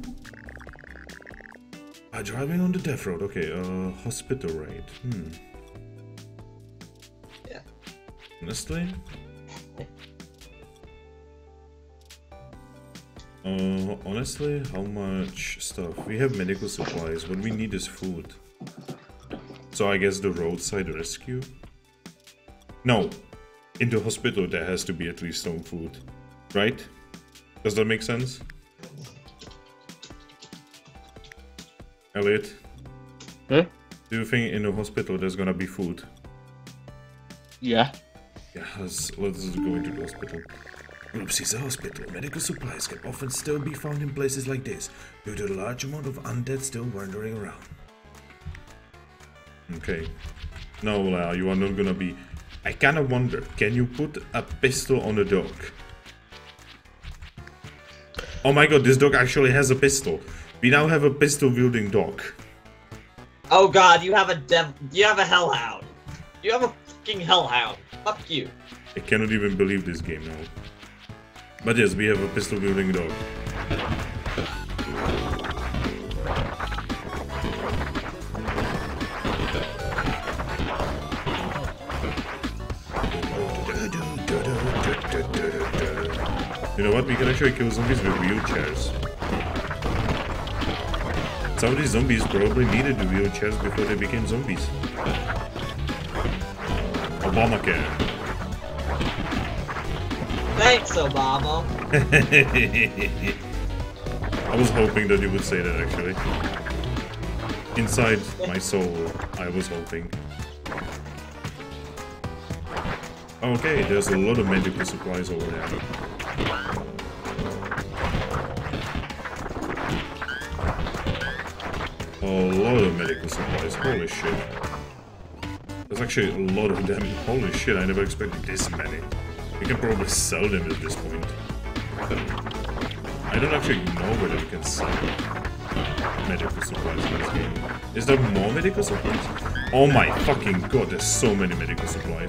Are driving on the death road. Okay, uh, hospital raid. Hmm. Yeah. Honestly? Uh, honestly, how much stuff? We have medical supplies, what we need is food. So I guess the roadside rescue? No, in the hospital there has to be at least some food, right? Does that make sense? Elliot? Huh? Do you think in the hospital there's gonna be food? Yeah. Yeah, let's, let's go into the hospital. Group sees a hospital. Medical supplies can often still be found in places like this, due to the large amount of undead still wandering around. Okay. No, uh, you are not gonna be... I kinda wonder, can you put a pistol on a dog? Oh my god, this dog actually has a pistol. We now have a pistol-wielding dog. Oh god, you have a dev- you have a hellhound. You have a fucking hellhound. Fuck you. I cannot even believe this game now. But yes, we have a pistol-wielding dog. You know what? We can actually kill zombies with wheelchairs. Some of these zombies probably needed the wheelchairs before they became zombies. Obamacare. Thanks, Obama. I was hoping that you would say that actually. Inside my soul, I was hoping. Okay, there's a lot of medical supplies over there. A lot of medical supplies, holy shit. There's actually a lot of them, holy shit, I never expected this many. You can probably sell them at this point. I don't actually know whether you can sell medical supplies in this game. Is there more medical supplies? Oh my fucking god, there's so many medical supplies.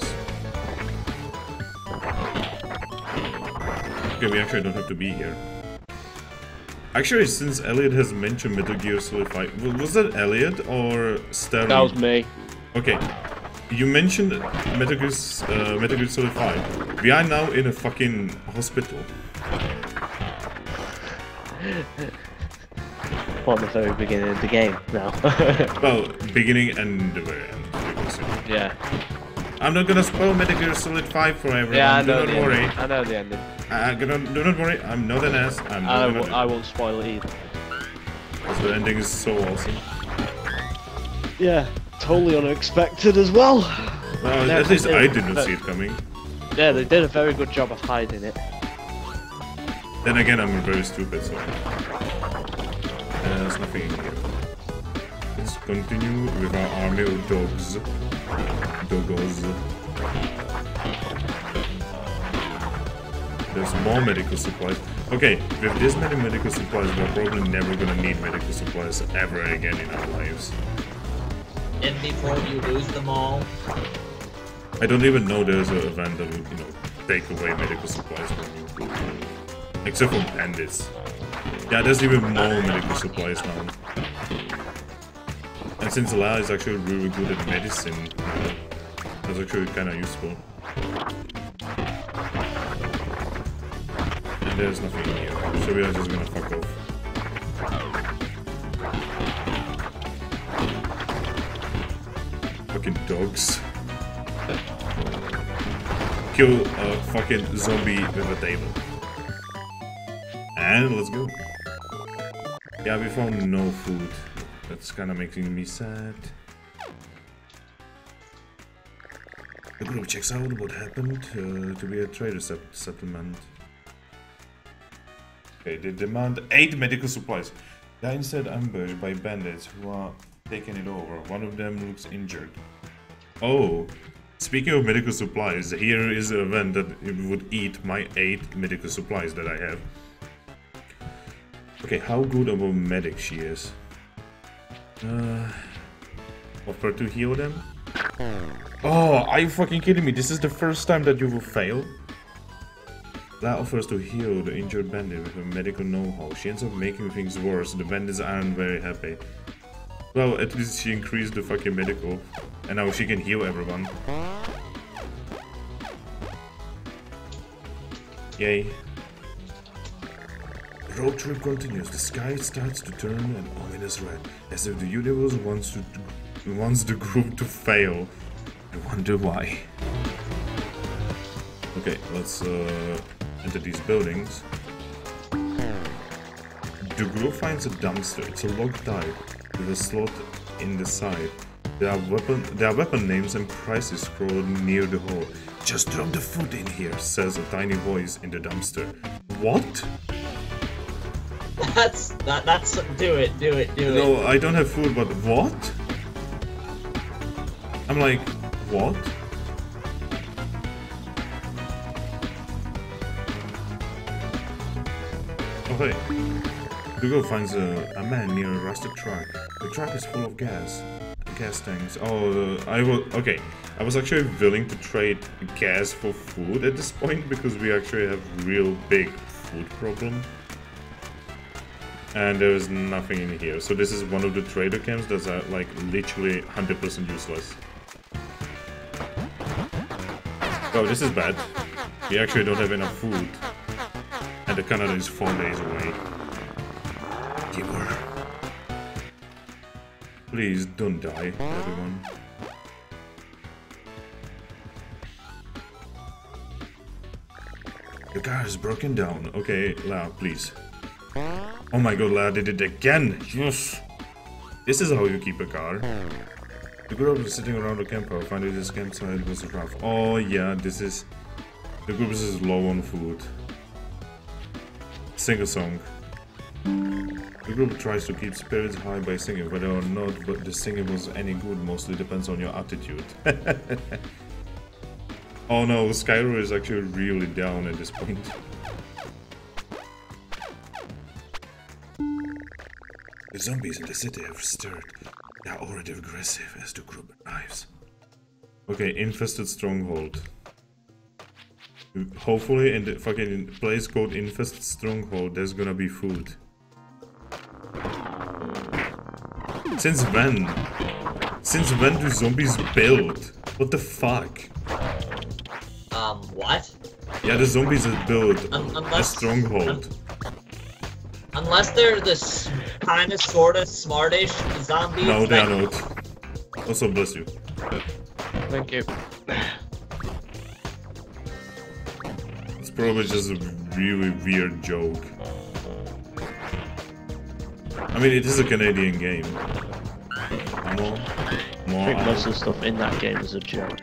Okay, we actually don't have to be here. Actually, since Elliot has mentioned Metal Gear Solid five, was that Elliot or Sterling? That was me. Okay, you mentioned Metal Gear, uh, Metal Gear Solid five. We are now in a fucking hospital. From the very beginning of the game now. Well, beginning and the very end. Yeah. I'm not gonna spoil Metal Gear Solid five for everyone. Yeah, I do know not the worry. ending. I know the ending. Uh, gonna, do not worry. I'm not an ass. I'm not I, gonna w I won't spoil it either. Because the ending is so awesome. Yeah, totally unexpected as well. Well, No, at least I but- did not but- see it coming. Yeah, they did a very good job of hiding it. Then again, I'm very stupid, so... Uh, there's nothing in here. Let's continue with our army of dogs. Doggos. There's more medical supplies. Okay, with this many medical supplies, we're probably never gonna need medical supplies ever again in our lives. And before you lose them all, I don't even know there's an event that would, you know, take away medical supplies from you. Except for bandits. Yeah, there's even more medical supplies now. And since La is actually really good at medicine, that's actually kind of useful. And there's nothing in here, so we are just gonna fuck off. Fucking dogs. Kill a fucking zombie with a table. And let's go. Yeah, we found no food. That's kind of making me sad. The group checks out what happened uh, to be a trader set settlement. Okay, they demand eight medical supplies. They are instead ambushed by bandits who are taking it over. One of them looks injured. Oh, speaking of medical supplies, here is an event that would eat my eight medical supplies that I have. Okay, how good of a medic she is. Uh, offer to heal them? Oh, are you fucking kidding me? This is the first time that you will fail? La offers to heal the injured bandit with a medical know-how. She ends up making things worse. The bandits aren't very happy. Well, at least she increased the fucking medical. And now she can heal everyone. Yay. The road trip continues. The sky starts to turn an ominous red, as if the universe wants to wants the group to fail. I wonder why. Okay, let's uh, enter these buildings. The group finds a dumpster. It's a log type with a slot in the side. There are weapon there are weapon names and prices scrolled near the hole. Just drop the food in here, says a tiny voice in the dumpster. What? That's that. That's do it. Do it. Do it. No, I don't have food, but what? I'm like, what? Okay. Google finds a, a man near a rusted truck. The truck is full of gas. Gas tanks. Oh, uh, I was okay. I was actually willing to trade gas for food at this point because we actually have real big food problem. And there is nothing in here. So this is one of the trader camps that's uh, like literally one hundred percent useless. Oh, this is bad. We actually don't have enough food. And the Canada is four days away. Giver. Please don't die, everyone. The car is broken down. Okay, La, please. Oh my god, La did it again! Yes! This is how you keep a car. The group is sitting around the campfire, finding this campsite was rough. Oh yeah, this is... The group is low on food. Sing a song. The group tries to keep spirits high by singing, whether or not but the singing was any good mostly depends on your attitude. Oh no, Skyro is actually really down at this point. The zombies in the city have stirred. They are already aggressive as the group arrives. Okay, infested stronghold. Hopefully in the fucking place called infested stronghold there's gonna be food. Since when? Since when do zombies build? What the fuck? Um, what? Yeah, the zombies build Un a stronghold. Un unless they're this kind of, sort of, smartish zombies. No, they are not. Also, bless you. Thank you. It's probably just a really weird joke. I mean, it is a Canadian game. More, more. I think most of the stuff in that game is a joke.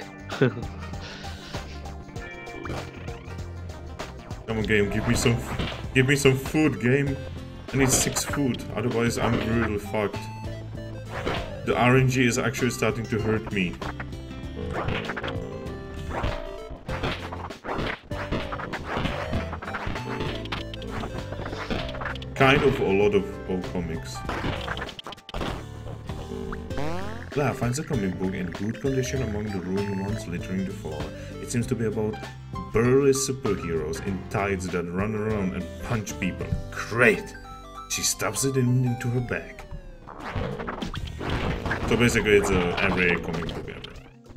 Come on, game, give me some, give me some food, game. I need six food, otherwise I'm really fucked. The R N G is actually starting to hurt me. Kind of a lot of old comics. La finds a comic book in good condition among the ruined ones littering the floor. It seems to be about burly superheroes in tights that run around and punch people. Great! She stuffs it in into her bag. So basically it's a every coming together.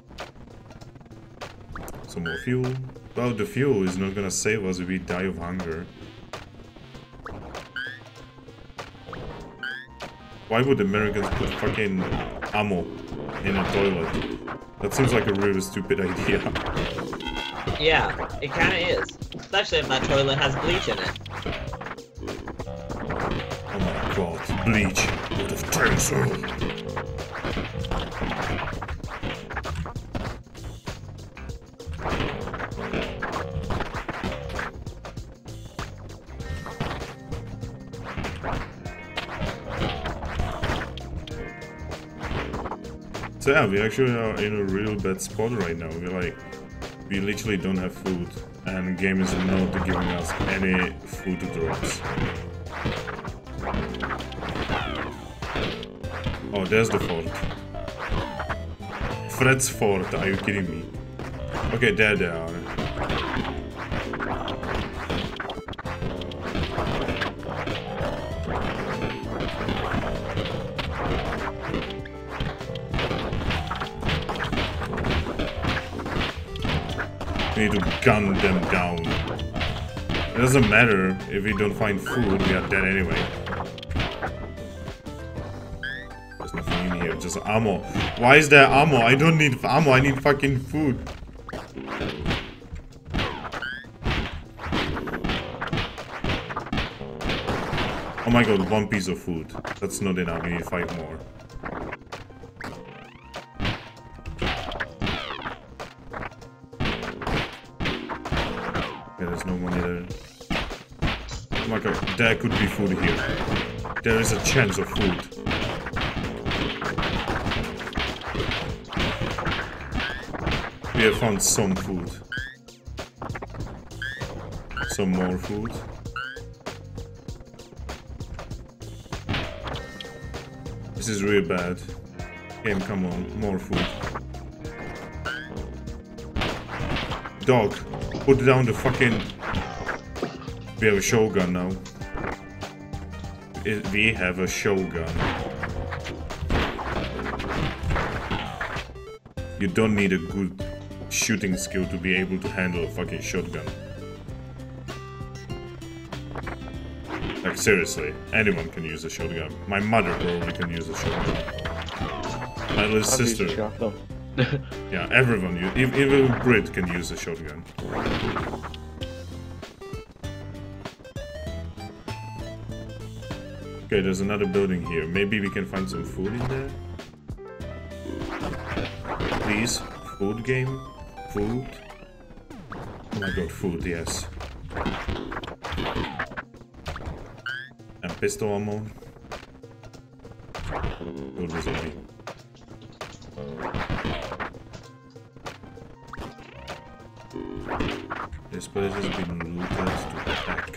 Some more fuel. Well, the fuel is not gonna save us if we die of hunger. Why would Americans put fucking ammo in a toilet? That seems like a really stupid idea. Yeah, it kinda is. Especially if that toilet has bleach in it. Oh my god, bleach. Out of tensor. So yeah, we actually are in a real bad spot right now. We're like, we literally don't have food, and the game is not giving us any food drops. Oh, there's the fort. Fred's fort, are you kidding me? Okay, there they are. We need to gun them down. It doesn't matter if we don't find food, we are dead anyway. There's nothing in here, just ammo. Why is there ammo? I don't need ammo, I need fucking food. Oh my god, one piece of food. That's not enough, we need five more. There's no money there. Oh my god, there could be food here. There is a chance of food. We have found some food. Some more food. This is really bad. Game, come on, more food. Dog. Put down the fucking... We have a shotgun now. We have a shotgun. You don't need a good shooting skill to be able to handle a fucking shotgun. Like seriously, anyone can use a shotgun. My mother probably can use a shotgun. My little sister. Yeah, everyone, even, even Brit can use a shotgun. Okay, there's another building here. Maybe we can find some food in there? Please? Food game? Food? Oh my god, food, yes. And pistol ammo. Good was me. This place has been looted to the back.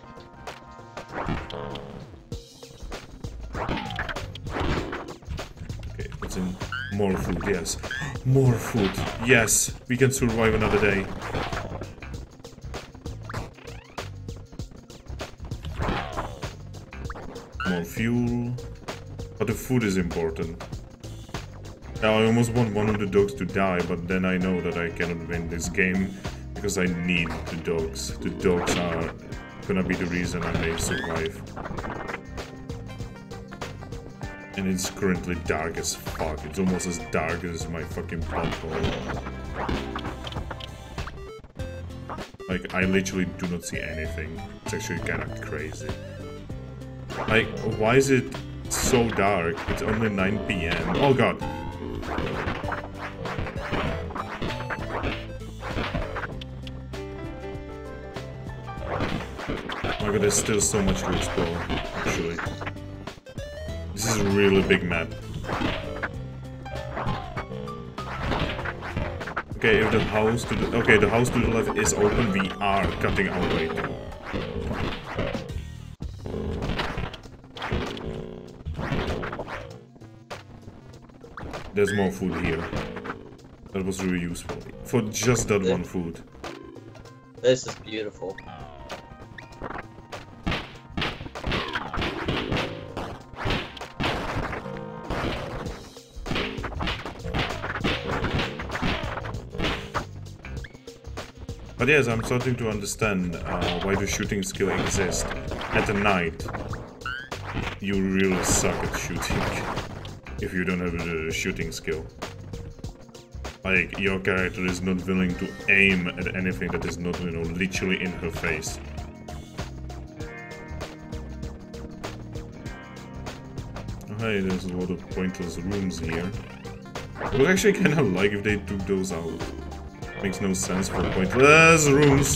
Okay, what's in? More food, yes. More food, yes! We can survive another day. More fuel. But the food is important. Now, I almost want one of the dogs to die, but then I know that I cannot win this game. Because I need the dogs. The dogs are gonna be the reason I may survive. And it's currently dark as fuck. It's almost as dark as my fucking butthole. Like, I literally do not see anything. It's actually kinda crazy. Like, why is it so dark? It's only nine P M Oh god. Oh my god, there's still so much to explore, actually. This is a really big map. Okay, if the house to the... Okay, the house to the left is open, we are cutting our way through. There's more food here. That was really useful. For just that one food. This is beautiful. But yes, I'm starting to understand uh, why the shooting skill exists. At the night, you really suck at shooting if you don't have the shooting skill. Like, your character is not willing to aim at anything that is not, you know, literally in her face. Oh, hey, there's a lot of pointless rooms here. I would actually kind of like if they took those out. Makes no sense for pointless rooms.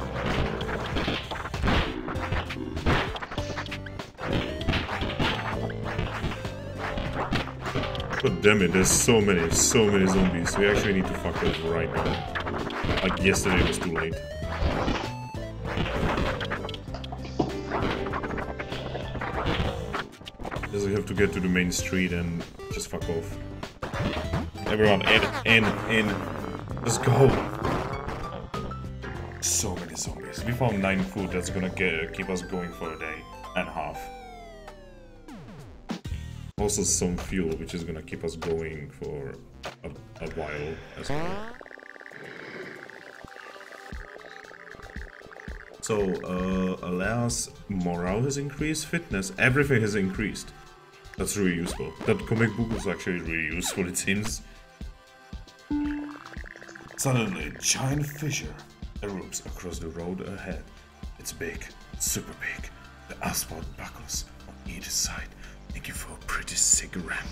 God damn it, there's so many, so many zombies. We actually need to fuck up right now. Like yesterday was too late. Just have to get to the main street and just fuck off. Everyone, in, in, in. Let's go. So many zombies. We found nine food that's gonna get, keep us going for a day and a half. Also some fuel, which is gonna keep us going for a, a while as well. So, uh, alas, morale has increased, fitness, everything has increased. That's really useful. That comic book was actually really useful, it seems. Suddenly, a giant fissure erupts across the road ahead. It's big, super big. The asphalt buckles on either side, making for a pretty sick ramp.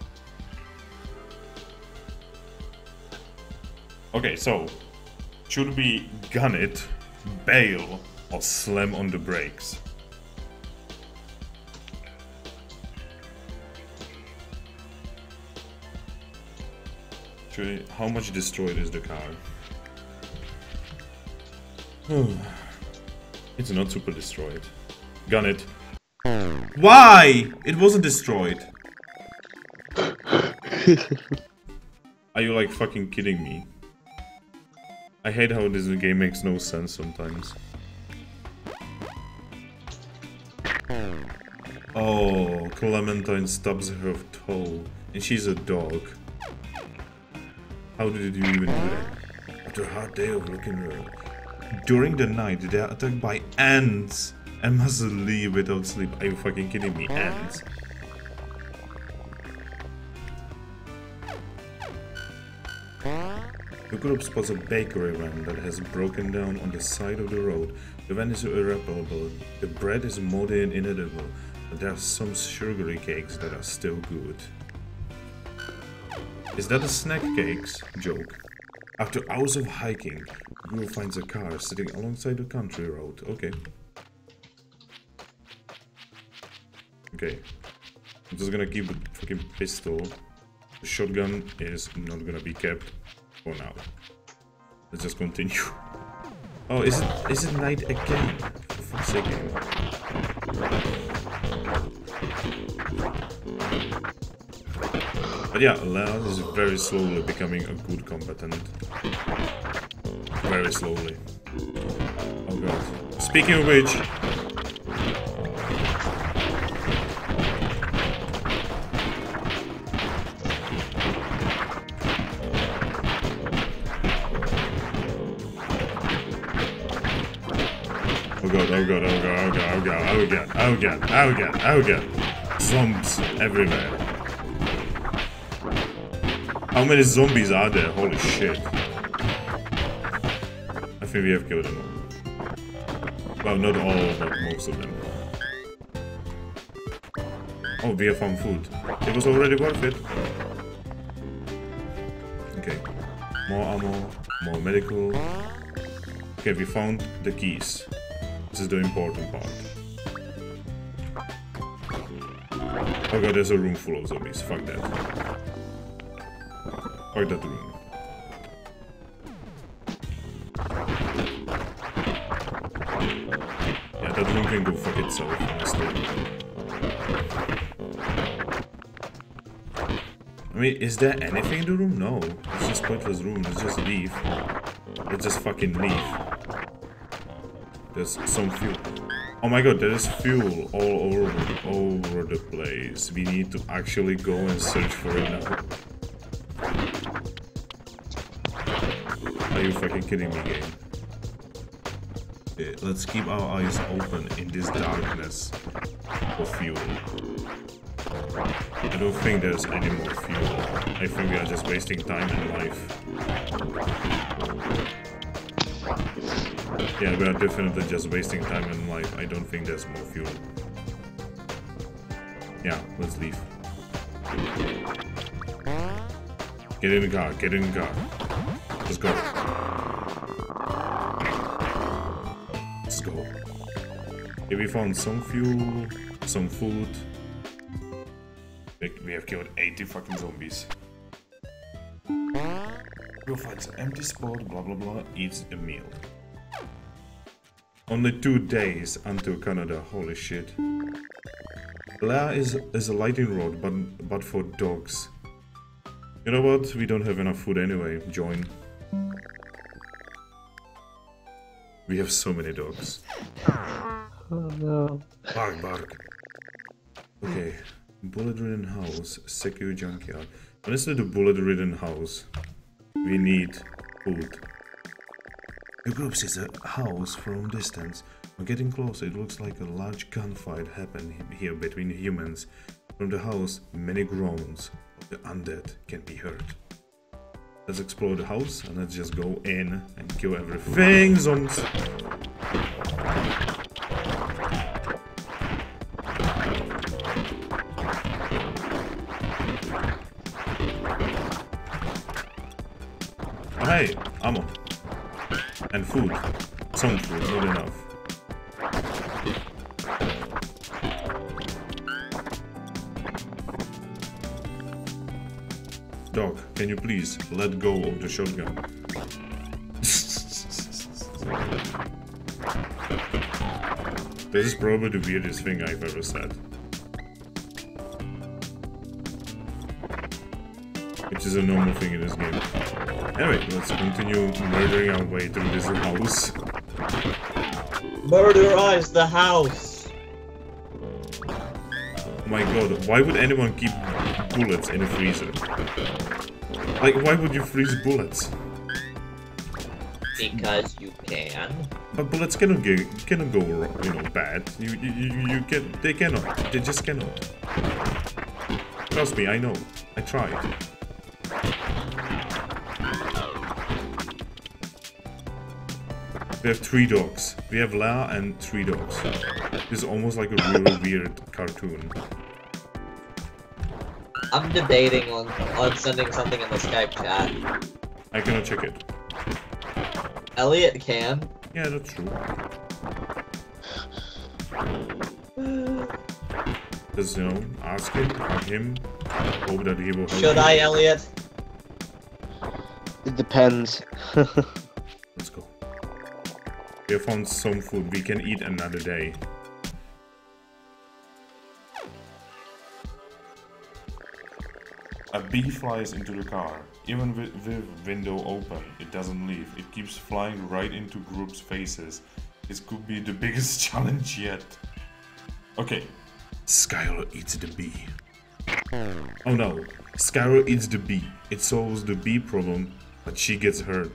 Okay, so, should we gun it, bail, or slam on the brakes? Actually, how much destroyed is the car? It's not super destroyed. Gun it. Why? It wasn't destroyed. Are you like fucking kidding me? I hate how this game makes no sense sometimes. Oh, Clementine stubs her toe, and she's a dog. How did you even do that? After a hard day of looking around. During the night, they are attacked by ants and must leave without sleep. Are you fucking kidding me? Ants. The group spots a bakery van that has broken down on the side of the road. The van is irreparable. The bread is more than inedible, but there are some sugary cakes that are still good. Is that a snack cakes? Joke. After hours of hiking, Guru finds a car sitting alongside the country road. Okay. Okay. I'm just gonna keep a fucking pistol. The shotgun is not gonna be kept for now. Let's just continue. Oh, is it is it night again? For fuck's sake. But yeah, Laz is very slowly becoming a good combatant. Very slowly. Oh god. Speaking of which... Oh god, oh god, oh god, oh god, oh god, oh god, oh god, oh god, oh god. Zombies everywhere. How many zombies are there? Holy shit. I think we have killed them all. Well, not all, but most of them. Oh, we have found food. It was already worth it. Okay. More ammo, more medical. Okay, we found the keys. This is the important part. Oh god, there's a room full of zombies. Fuck that. Fuck that room. Yeah, that room can go fuck itself, honestly. I mean, is there anything in the room? No. It's just pointless room. Let's just leave. Let's just fucking leave. There's some fuel. Oh my god, there is fuel all over, all over the place. We need to actually go and search for it now. Are you fucking kidding me, game? Okay, let's keep our eyes open in this darkness for fuel. I don't think there's any more fuel. I think we are just wasting time and life. Yeah, we are definitely just wasting time and life. I don't think there's more fuel. Yeah, let's leave. Get in the car, get in the car. Let's go. Let's go. Okay, we found some fuel, some food. We have killed eighty fucking zombies. We'll find some empty spot, blah blah blah, eats a meal. Only two days until Canada, holy shit. Leia is, is a lightning rod, but, but for dogs. You know what? We don't have enough food anyway. Join. We have so many dogs. Oh no. Bark, bark. Okay. Bullet-ridden house, secure junkyard. Honestly, the bullet-ridden house. We need food. The group sees a house from distance. When getting closer, it looks like a large gunfight happened here between humans. From the house, many groans of the undead can be heard. Let's explore the house and let's just go in and kill everything. Zombies. Hey, ammo. And food. Some food, not enough. Dog, can you please let go of the shotgun? This is probably the weirdest thing I've ever said. Which is a normal thing in this game. Anyway, let's continue murdering our way through this house. Murderize the house! My god, why would anyone keep bullets in a freezer? Like, why would you freeze bullets? Because you can. But bullets cannot go, cannot go wrong, you know, bad. You, you, you, you can, they cannot. They just cannot. Trust me, I know. I tried. We have three dogs. We have Leia and three dogs. This is almost like a really weird cartoon. I'm debating on, on sending something in the Skype chat. I cannot check it. Elliot can. Yeah, that's true. Just, you know, ask him, hug him, hope that he will help Should you. I, Elliot? It depends. Let's go. We have found some food. We can eat another day. A bee flies into the car. Even with the window open, it doesn't leave. It keeps flying right into groups' faces. This could be the biggest challenge yet. Okay. Skylar eats the bee. Oh no. Skylar eats the bee. It solves the bee problem, but she gets hurt.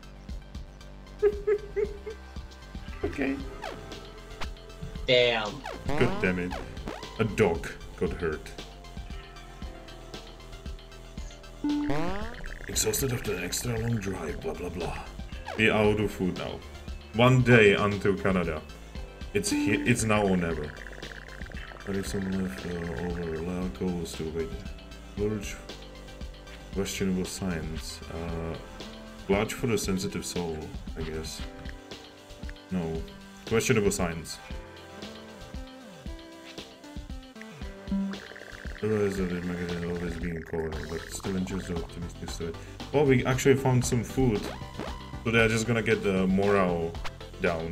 Okay. Damn. God damn it. A dog got hurt. Exhausted after an extra long drive, blah blah blah. Be out of food now. One day until Canada. It's here. It's now or never. But if some left uh, over, allow goals to wait. Large, questionable signs. Uh, large for the sensitive soul, I guess. No, questionable signs. Realize that the magazine is always being called, but still enjoys the optimistic story. Well, we actually found some food, so they're just gonna get the morale down.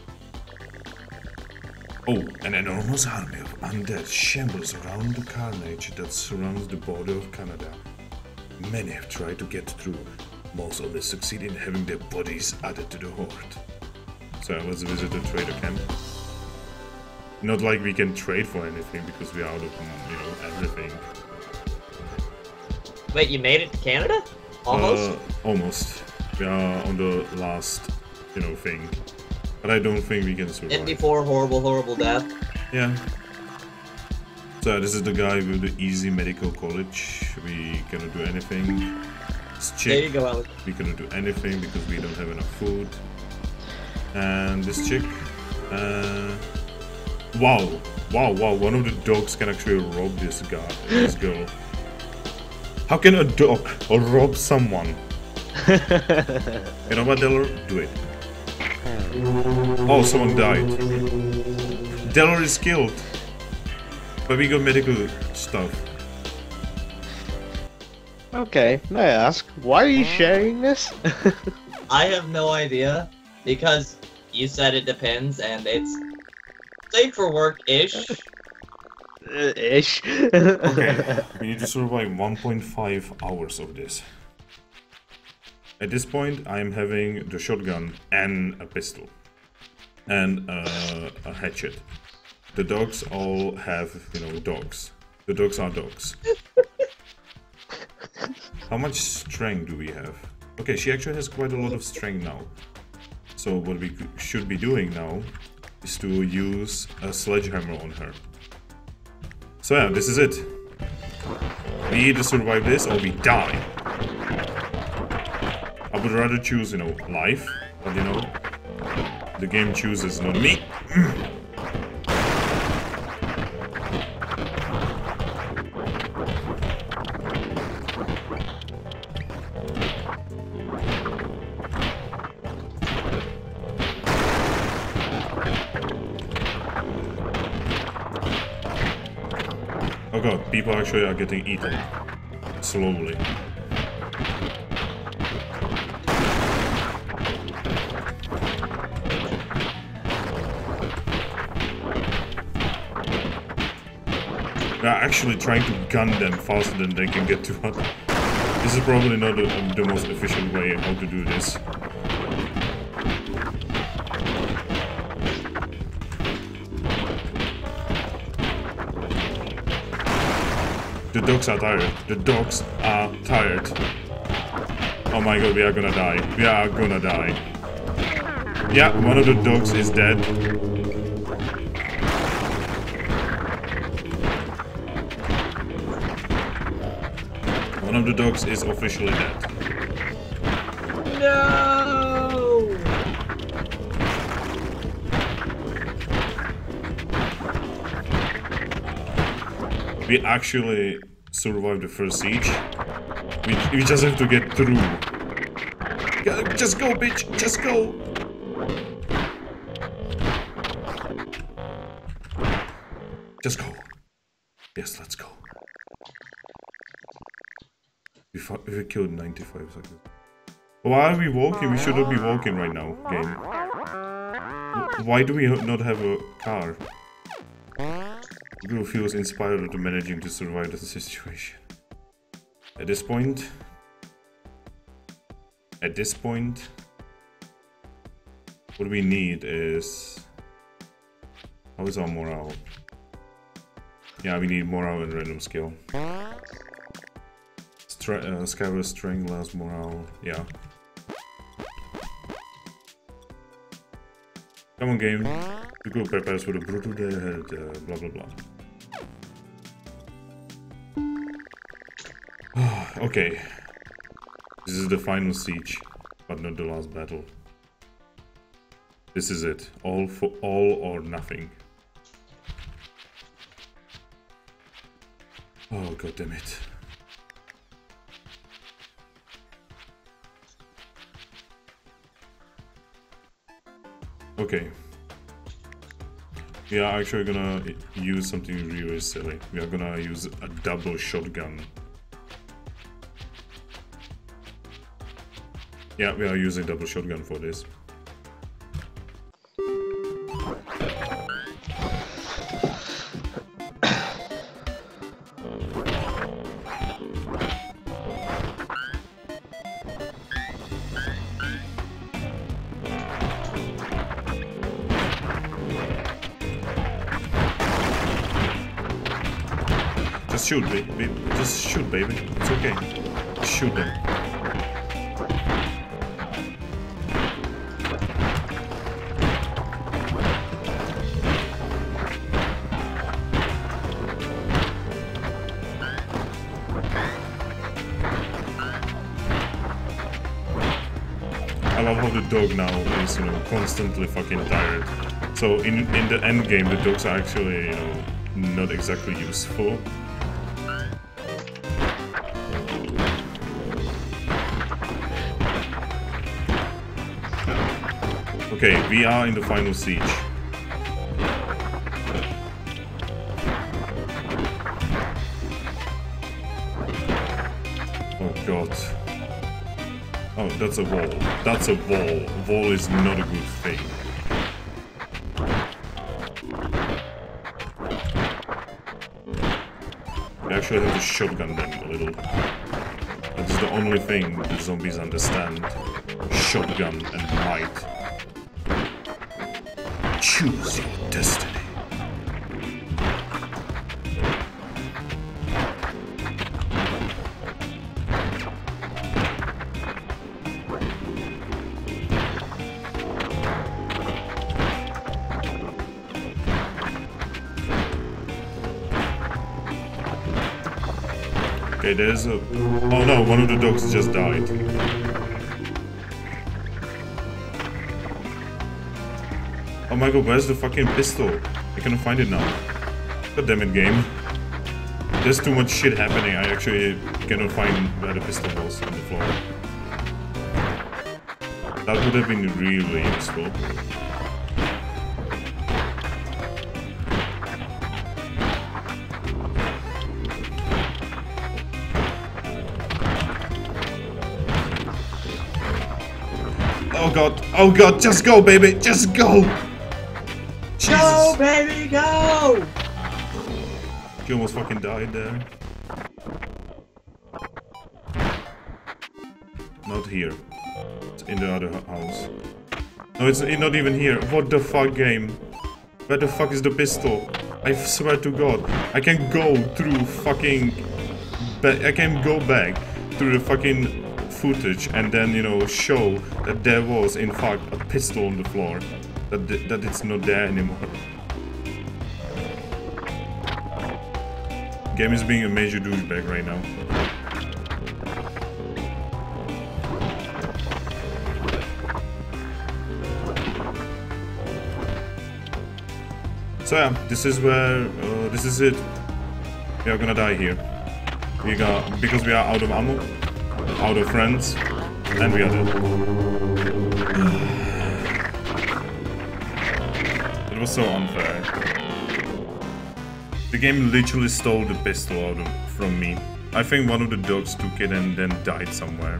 Oh, an enormous army of undead shambles around the carnage that surrounds the border of Canada. Many have tried to get through. Most only succeed in having their bodies added to the horde. So let's visit the trader camp. Not like we can trade for anything because we're out of, you know, everything. Wait, you made it to Canada? Almost? Uh, almost. We are on the last, you know, thing. But I don't think we can survive. fifty-four, horrible, horrible death. Yeah. So this is the guy with the easy medical college. We cannot do anything. This chick, There you go, Alex. we cannot do anything because we don't have enough food. And this chick, uh, wow, wow, wow! One of the dogs can actually rob this guy, this girl. How can a dog rob someone? You know what, Delor? Do it. Oh, someone died. Delor is killed. But we got medical stuff. Okay, may I ask, why are you sharing this? I have no idea, because you said it depends, and it's safe for work-ish. Uh, Ish. Okay, we need to survive one point five hours of this. At this point, I am having the shotgun and a pistol. And uh, a hatchet. The dogs all have, you know, dogs. The dogs are dogs. How much strength do we have? Okay, she actually has quite a lot of strength now. So what we should be doing now is to use a sledgehammer on her. So yeah, this is it. We either survive this or we die. I would rather choose, you know, life, but you know, the game chooses, not me. Oh god, people actually are getting eaten. Slowly. They're actually trying to gun them faster than they can get to us. This is probably not the, the most efficient way how to do this. The dogs are tired. The dogs are tired. Oh my god, we are gonna die. We are gonna die. Yeah, one of the dogs is dead. One of the dogs is officially dead. No! We actually survived the first siege. We, we just have to get through. Go- Just go, bitch! Just go! Just go. Yes, let's go. We, fu- we killed ninety-five seconds. Why are we walking? We should not be walking right now, game. W- Why do we not have a car? Who feels inspired to managing to survive the situation. At this point, at this point, what we need is, how is our morale? Yeah, we need morale and random skill. Stra uh, Scavenger strength, last morale, yeah. Come on, game. The group prepares for the brutal dead, uh, blah blah blah. Okay. This is the final siege, but not the last battle. This is it. All for all or nothing. Oh, god damn it. Okay. We are actually gonna use something really silly. We are gonna use a double shotgun. Yeah, we are using double shotgun for this. Just shoot, baby. Just shoot, baby. It's okay. Shoot them. I love how the dog now is, you know, constantly fucking tired. So in in the end game, the dogs are actually, you know, not exactly useful. Okay, we are in the final siege. Oh god. Oh, that's a wall. That's a wall. Wall is not a good thing. I actually have to shotgun them a little. That is the only thing the zombies understand. Shotgun and might. Choose your destiny. Okay, there's a... Oh no, one of the dogs just died. Oh my god, where's the fucking pistol? I cannot find it now. God damn it, game. There's too much shit happening, I actually cannot find where the pistol was on the floor. That would have been really useful. Oh god, oh god, just go, baby, just go! Jesus. Go, baby, go! He almost fucking died there. Not here. It's in the other house. No, it's not even here. What the fuck, game? Where the fuck is the pistol? I swear to god. I can go through fucking... I can go back through the fucking footage and then, you know, show that there was, in fact, a pistol on the floor. That, th that it's not there anymore. Game is being a major douchebag right now. So yeah, this is where, uh, this is it. We are gonna die here. We got, because we are out of ammo, out of friends, and we are dead. It was so unfair. The game literally stole the pistol out of, from me. I think one of the dogs took it and then died somewhere.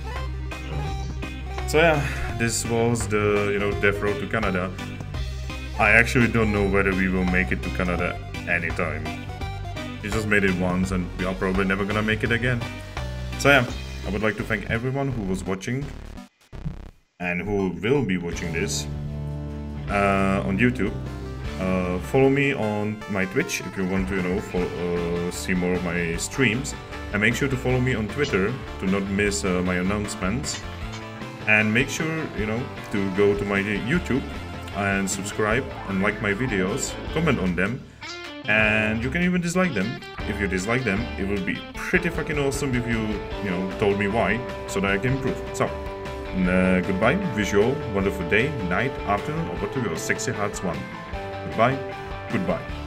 So yeah, this was the, you know, Death Road to Canada. I actually don't know whether we will make it to Canada anytime. We just made it once and we are probably never gonna make it again. So yeah, I would like to thank everyone who was watching and who will be watching this uh, on YouTube. Uh, follow me on my Twitch if you want to, you know, follow, uh, see more of my streams. And make sure to follow me on Twitter to not miss uh, my announcements. And make sure, you know, to go to my YouTube and subscribe and like my videos, comment on them, and you can even dislike them. If you dislike them, it will be pretty fucking awesome if you, you know, told me why, so that I can improve. So, uh, goodbye, wish you all a wonderful day, night, afternoon, or whatever your sexy hearts want. Goodbye, goodbye.